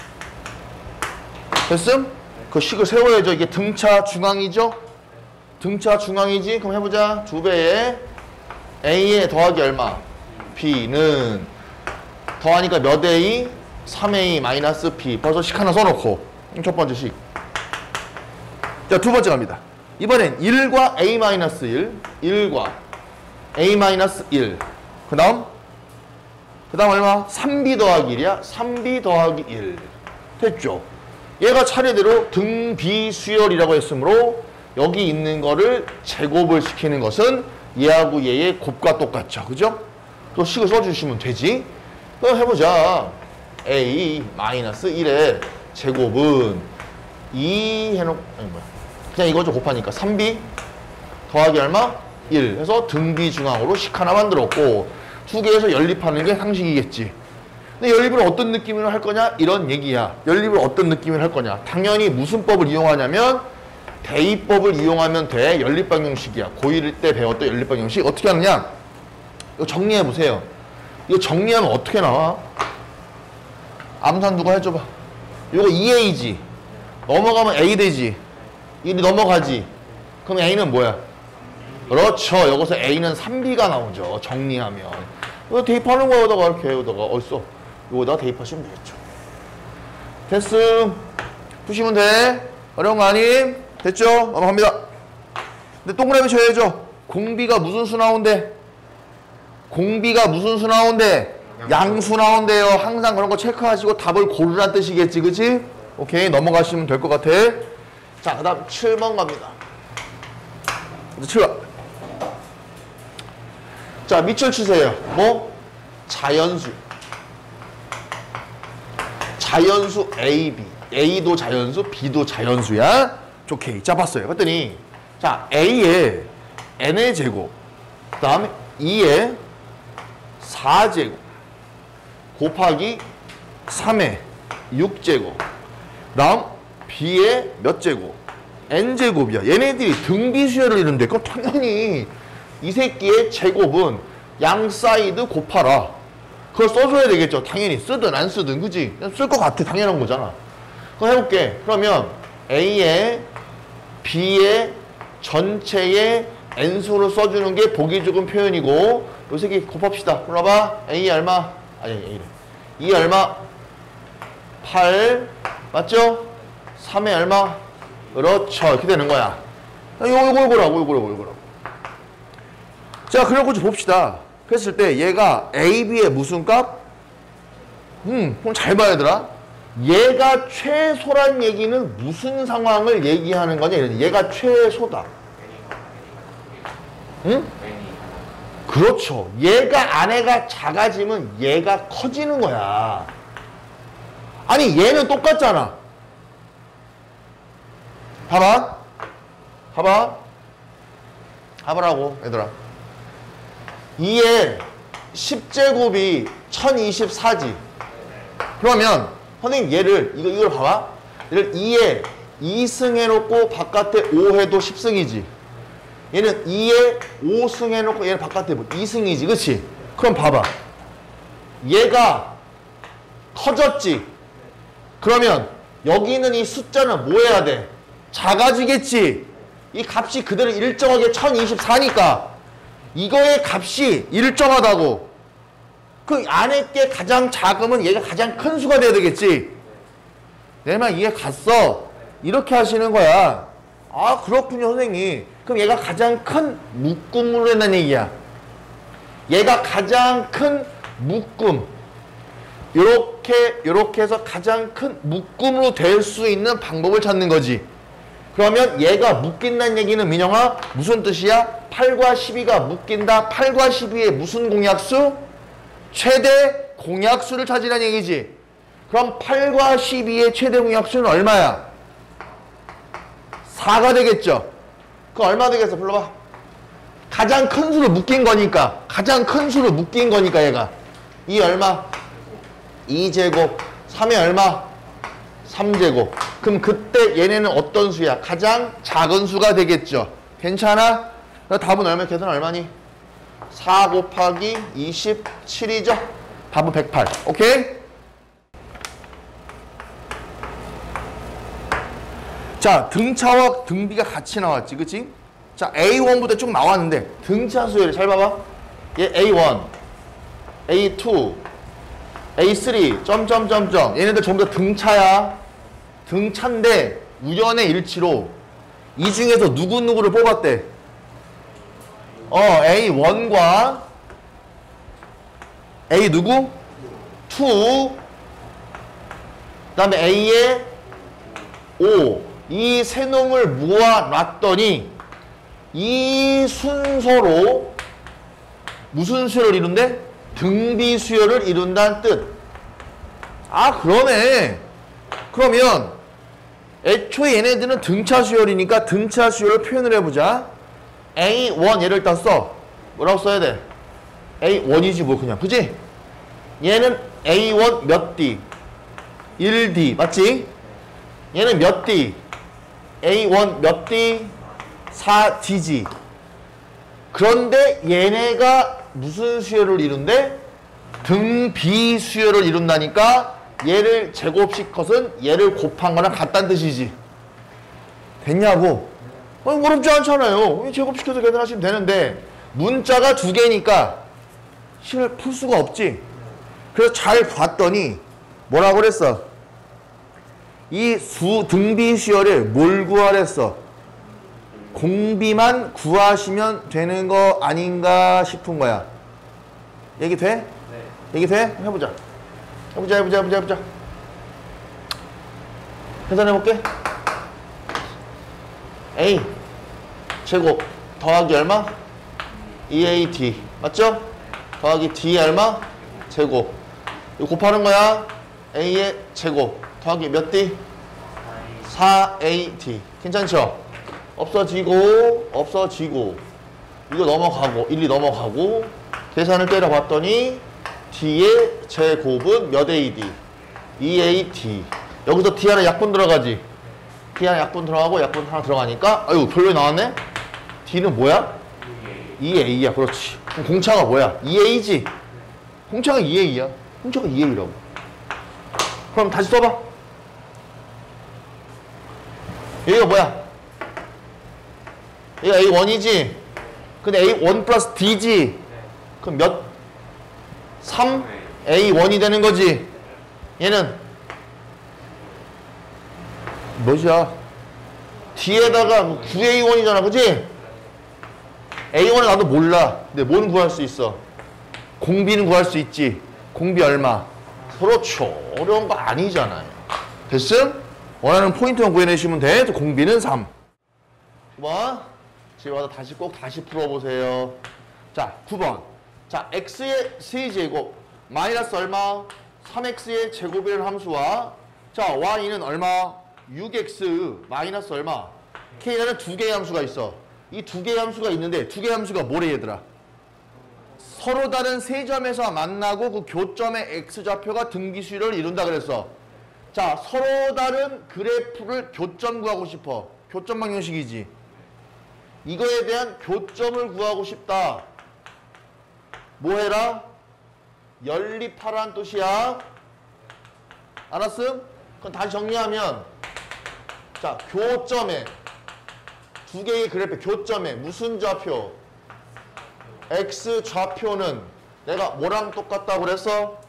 됐음? 그 식을 세워야죠. 이게 등차 중앙이죠? 등차 중앙이지? 그럼 해보자. 두 배에 A에 더하기 얼마? B는 더하니까 몇 A? 삼 A 마이너스 B. 벌써 식 하나 써놓고. 첫 번째 식. 자, 두 번째 갑니다. 이번엔 일과 A 마이너스 일. 일과 A 마이너스 일. 그 다음? 그 다음 얼마? 삼 B 더하기 일이야. 삼 B 더하기 일. 됐죠? 얘가 차례대로 등비수열이라고 했으므로 여기 있는 거를 제곱을 시키는 것은 얘하고 얘의 곱과 똑같죠. 그죠? 또 식을 써주시면 되지. 그럼 해보자. A 마이너스 일의 제곱은 이 해놓고, 아니 뭐야. 그냥 이거 좀 곱하니까 삼 B 더하기 얼마? 일 해서 등비중앙으로 식 하나 만들었고 두 개에서 연립하는 게 상식이겠지. 근데 연립을 어떤 느낌으로 할 거냐? 이런 얘기야. 연립을 어떤 느낌으로 할 거냐? 당연히 무슨 법을 이용하냐면 대입법을 이용하면 돼. 연립방정식이야. 고일 때 배웠던 연립방정식. 어떻게 하느냐? 이거 정리해보세요. 이거 정리하면 어떻게 나와? 암산 누가 해줘봐. 이거 이 A지. 넘어가면 A 되지. 일이 넘어가지. 그럼 A는 뭐야? 그렇죠. 여기서 A는 삼 B가 나오죠. 정리하면. 이거 대입하는 거에다가 이렇게 여기다가 어딨어? 이거다가 대입하시면 되겠죠. 됐음. 푸시면 돼. 어려운 거 아님? 됐죠? 넘어갑니다. 근데 동그라미 쳐야죠. 공비가 무슨 수 나온대? 공비가 무슨 수 나온대? 양수 나온대요. 항상 그런 거 체크하시고 답을 고르란 뜻이겠지. 그치? 오케이. 넘어가시면 될 것 같아. 자, 그 다음 칠 번 갑니다. 칠 번. 자, 밑줄 치세요. 뭐? 자연수. 자연수 A, B. A도 자연수, B도 자연수야. 오케이. 자, 봤어요. 그랬더니, 자, A에 N의 제곱, 그 다음에 이에 사 제곱, 곱하기 삼에 육 제곱, 그 다음 B에 몇 제곱? N 제곱이야. 얘네들이 등비수열을 이루는데, 그럼 당연히 이 새끼의 제곱은 양 사이드 곱하라. 그걸 써줘야 되겠죠. 당연히 쓰든 안 쓰든, 그지? 쓸 것 같아. 당연한 거잖아. 그럼 해볼게. 그러면 A에 B의 전체의 N수를 써주는 게 보기 좋은 표현이고, 요 새끼 곱합시다. 불러봐. A 얼마? 아니, A래. 이 얼마? 팔. 맞죠? 삼에 얼마? 그렇죠. 이렇게 되는 거야. 이거, 이거, 이거라고, 이거, 이거, 이거라고. 자, 그러고 좀 봅시다. 그랬을 때 얘가 A, B의 무슨 값? 음, 그럼 잘 봐야 되더라. 얘가 최소란 얘기는 무슨 상황을 얘기하는 거냐? 이런. 얘가 최소다. 응? 그렇죠. 얘가 아내가 작아지면 얘가 커지는 거야. 아니, 얘는 똑같잖아. 봐봐. 봐봐. 봐보라고, 얘들아. 이에 십 제곱이 천이십사지. 그러면 선생님 얘를 이거 이걸 봐봐. 얘를 이에 이 승 해놓고 바깥에 오 해도 십 승이지. 얘는 이에 오 승 해놓고 얘는 바깥에 뭐 이 승이지. 그치? 그럼 봐봐. 얘가 커졌지. 그러면 여기 있는 이 숫자는 뭐 해야 돼? 작아지겠지. 이 값이 그대로 일정하게 천이십사니까 이거의 값이 일정하다고. 그 안에 게 가장 작으면 얘가 가장 큰 수가 돼야 되겠지. 내 말 이해 갔어? 이렇게 하시는 거야. 아 그렇군요 선생님. 그럼 얘가 가장 큰 묶음으로 된다는 얘기야. 얘가 가장 큰 묶음. 요렇게 요렇게 해서 가장 큰 묶음으로 될 수 있는 방법을 찾는 거지. 그러면 얘가 묶인다는 얘기는 민영아 무슨 뜻이야? 팔과 십이가 묶인다. 팔과 십이의 무슨 공약수? 최대 공약수를 찾으라는 얘기지. 그럼 팔과 십이의 최대 공약수는 얼마야? 사가 되겠죠. 그 얼마 되겠어? 불러봐. 가장 큰 수로 묶인 거니까. 가장 큰 수로 묶인 거니까 얘가. 이 얼마? 이 제곱. 삼이 얼마? 삼 제곱. 그럼 그때 얘네는 어떤 수야? 가장 작은 수가 되겠죠. 괜찮아? 답은 얼마? 계산 얼마니? 사 곱하기 이십칠이죠? 답은 백팔. 오케이? 자, 등차와 등비가 같이 나왔지. 그치? 자, 에이 원부터 쭉 나왔는데 등차 수열이 잘 봐봐. 얘 에이 원, 에이 투, 에이 쓰리, 점점점점. 얘네들 전부 다 등차야. 등차인데 우연의 일치로 이 중에서 누구누구를 뽑았대? 어, 에이 원과 A 누구? 투. 그 다음에 A의 오. 이 세 놈을 모아놨더니 이 순서로 무슨 수열을 이룬대? 등비 수열을 이룬다는 뜻. 아 그러네. 그러면 애초에 얘네들은 등차 수열이니까 등차 수열을 표현을 해보자. 에이 원 얘를 일단 써. 뭐라고 써야 돼? 에이 원이지 뭐 그냥. 그지? 얘는 에이 원 몇 D? 일 D 맞지? 얘는 몇 D? 에이 원 몇 D? 사 D지. 그런데 얘네가 무슨 수열을 이룬대? 등비 수열을 이룬다니까 얘를 제곱시컷은 얘를 곱한 거랑 같다는 뜻이지. 됐냐고? 아니, 어렵지 않잖아요. 제곱시켜서 계산하시면 되는데 문자가 두 개니까 실 풀 수가 없지. 그래서 잘 봤더니 뭐라고 그랬어? 이 수 등비 수열을 뭘 구하랬어? 공비만 구하시면 되는 거 아닌가 싶은 거야. 얘기 돼? 네. 얘기 돼? 해보자. 해보자, 해보자, 해보자, 해보자. 계산해볼게. A 제곱 더하기 얼마? 이 에이 디 맞죠? 더하기 D 얼마? 제곱. 이거 곱하는 거야. A의 제곱 더하기 몇 D? 사 에이 디. 괜찮죠? 없어지고 없어지고 이거 넘어가고 일, 이 넘어가고 계산을 때려봤더니 D의 제곱은 몇 에이 디? 이 에이 디. 여기서 D 하나 약분 들어가지. D 하나 약분 들어가고 약분 하나 들어가니까 아유 결론이 나왔네? D는 뭐야? 이 에이야. 그렇지. 그럼 공차가 뭐야? 이 에이지? 공차가 이 에이야. 공차가 이 에이라고. 그럼 다시 써봐. 여기가 뭐야? 여기가 에이 원이지? 근데 에이 원 플러스 D지? 그럼 몇? 삼 에이 원이 되는 거지? 얘는 몇이야? D에다가 구 에이 원이잖아. 그치? 에이 원은 나도 몰라. 근데 뭔 구할 수 있어? 공비는 구할 수 있지. 공비 얼마? 그렇죠. 어려운 거 아니잖아요. 됐음? 원하는 포인트만 구해내시면 돼. 공비는 삼. 구 번. 집에 와서 다시 꼭 다시 풀어보세요. 자, 구 번. 자, x의 세제곱 마이너스 얼마? 삼 엑스의 제곱이라는 함수와 자, y는 얼마? 육 엑스 마이너스 얼마? k라는 두 개의 함수가 있어. 이 두 개의 함수가 있는데 두 개의 함수가 뭐래 얘들아? 서로 다른 세 점에서 만나고 그 교점의 x좌표가 등비수열을 이룬다 그랬어. 자, 서로 다른 그래프를 교점 구하고 싶어. 교점 방정식이지. 이거에 대한 교점을 구하고 싶다. 뭐 해라? 연립하라는 뜻이야. 알았음? 그럼 다시 정리하면 자, 교점에 두 개의 그래프 교점에 무슨 좌표? x 좌표는 내가 뭐랑 똑같다고 그랬어?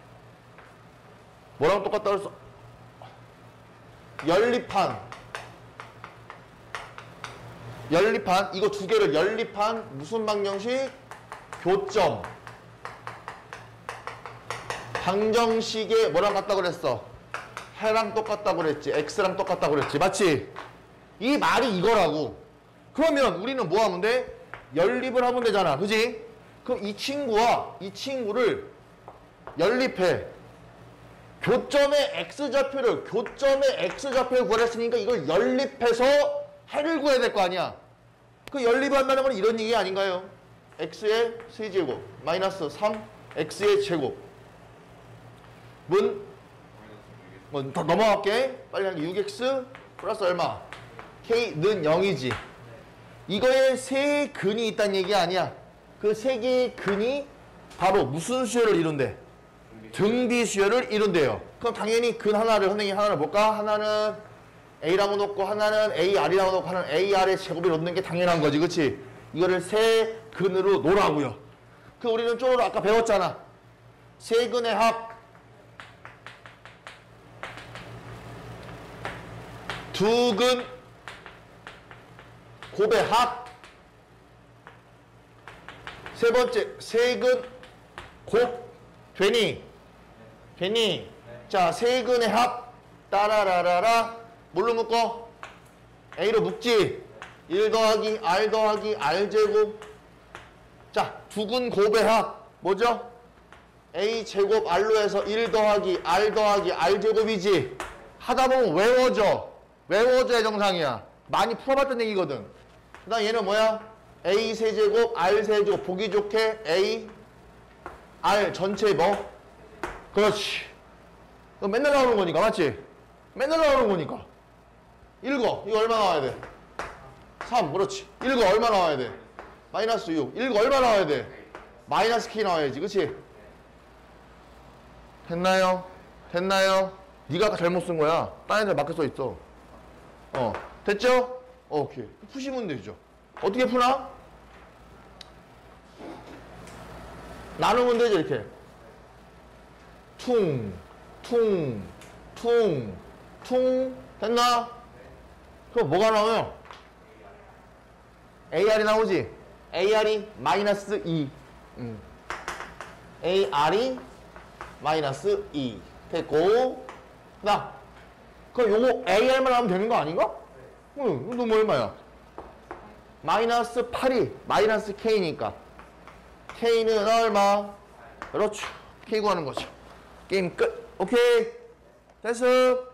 뭐랑 똑같다고 그랬어? 연립한 연립한 이거 두 개를 연립한 무슨 방정식? 교점 방정식에 뭐랑 같다고 그랬어? 해랑 똑같다고 그랬지. x랑 똑같다고 그랬지. 맞지? 이 말이 이거라고. 그러면 우리는 뭐 하면 돼? 연립을 하면 되잖아. 그지? 그럼 이 친구와 이 친구를 연립해. 교점의 x좌표를 교점의 x좌표를 구하랬으니까 이걸 연립해서 해를 구해야 될 거 아니야. 그 연립한다는 건 이런 얘기 아닌가요? x의 세제곱 마이너스 삼 x의 제곱 문 뭐 더 넘어갈게. 빨리 하는 게 육 엑스 플러스 얼마? k는 영이지. 이거에 세 근이 있다는 얘기 아니야. 그 세 개의 근이 바로 무슨 수열을 이룬대? 등비 수열을 이룬대요. 그럼 당연히 근 하나를 선생님이 하나를 볼까? 하나는 a라고 놓고 하나는 ar이라고 놓고 하나는 ar의 제곱을 놓는 게 당연한 거지. 그치? 이거를 세 근으로 놓으라고요. 그 우리는 쪼로 아까 배웠잖아. 세 근의 합 두 근 곱의 합 세 번째 세 근 곱 되니? 되니? 자, 세 근의 합 따라라라라 뭘로 묶어? A로 묶지? 일 더하기 R 더하기 R제곱. 자, 두 근 곱의 합 뭐죠? A제곱 R로 해서 일 더하기 R 더하기 R제곱이지. 하다 보면 외워져. 외워져야 정상이야. 많이 풀어봤던 얘기거든. 그 다음 얘는 뭐야? A 세제곱 R 세제곱 보기 좋게 A R 전체 뭐? 그렇지. 이거 맨날 나오는 거니까 맞지? 맨날 나오는 거니까. 읽어. 이거 얼마 나와야 돼? 삼. 그렇지. 읽어. 얼마 나와야 돼? 마이너스 육. 읽어. 얼마 나와야 돼? 마이너스 K 나와야지. 그치? 됐나요? 됐나요? 네가 아까 잘못 쓴 거야. 딴 애들 맞게 써 있어. 어. 됐죠? 오케이. 푸시면 되죠. 어떻게 푸나? 나누면 되죠. 이렇게. 퉁, 퉁, 퉁, 퉁. 됐나? 그럼 뭐가 나와요? 에이알이 나오지? 에이알이 마이너스 이. 음. 에이알이 마이너스 이. 됐고. 나. 그럼 요거 에이알만 하면 되는 거 아닌가? 응. 이거 뭐 얼마야? 마이너스 팔이 마이너스 K니까. K는 얼마? 그렇죠. K 구하는 거죠. 게임 끝. 오케이. 됐어.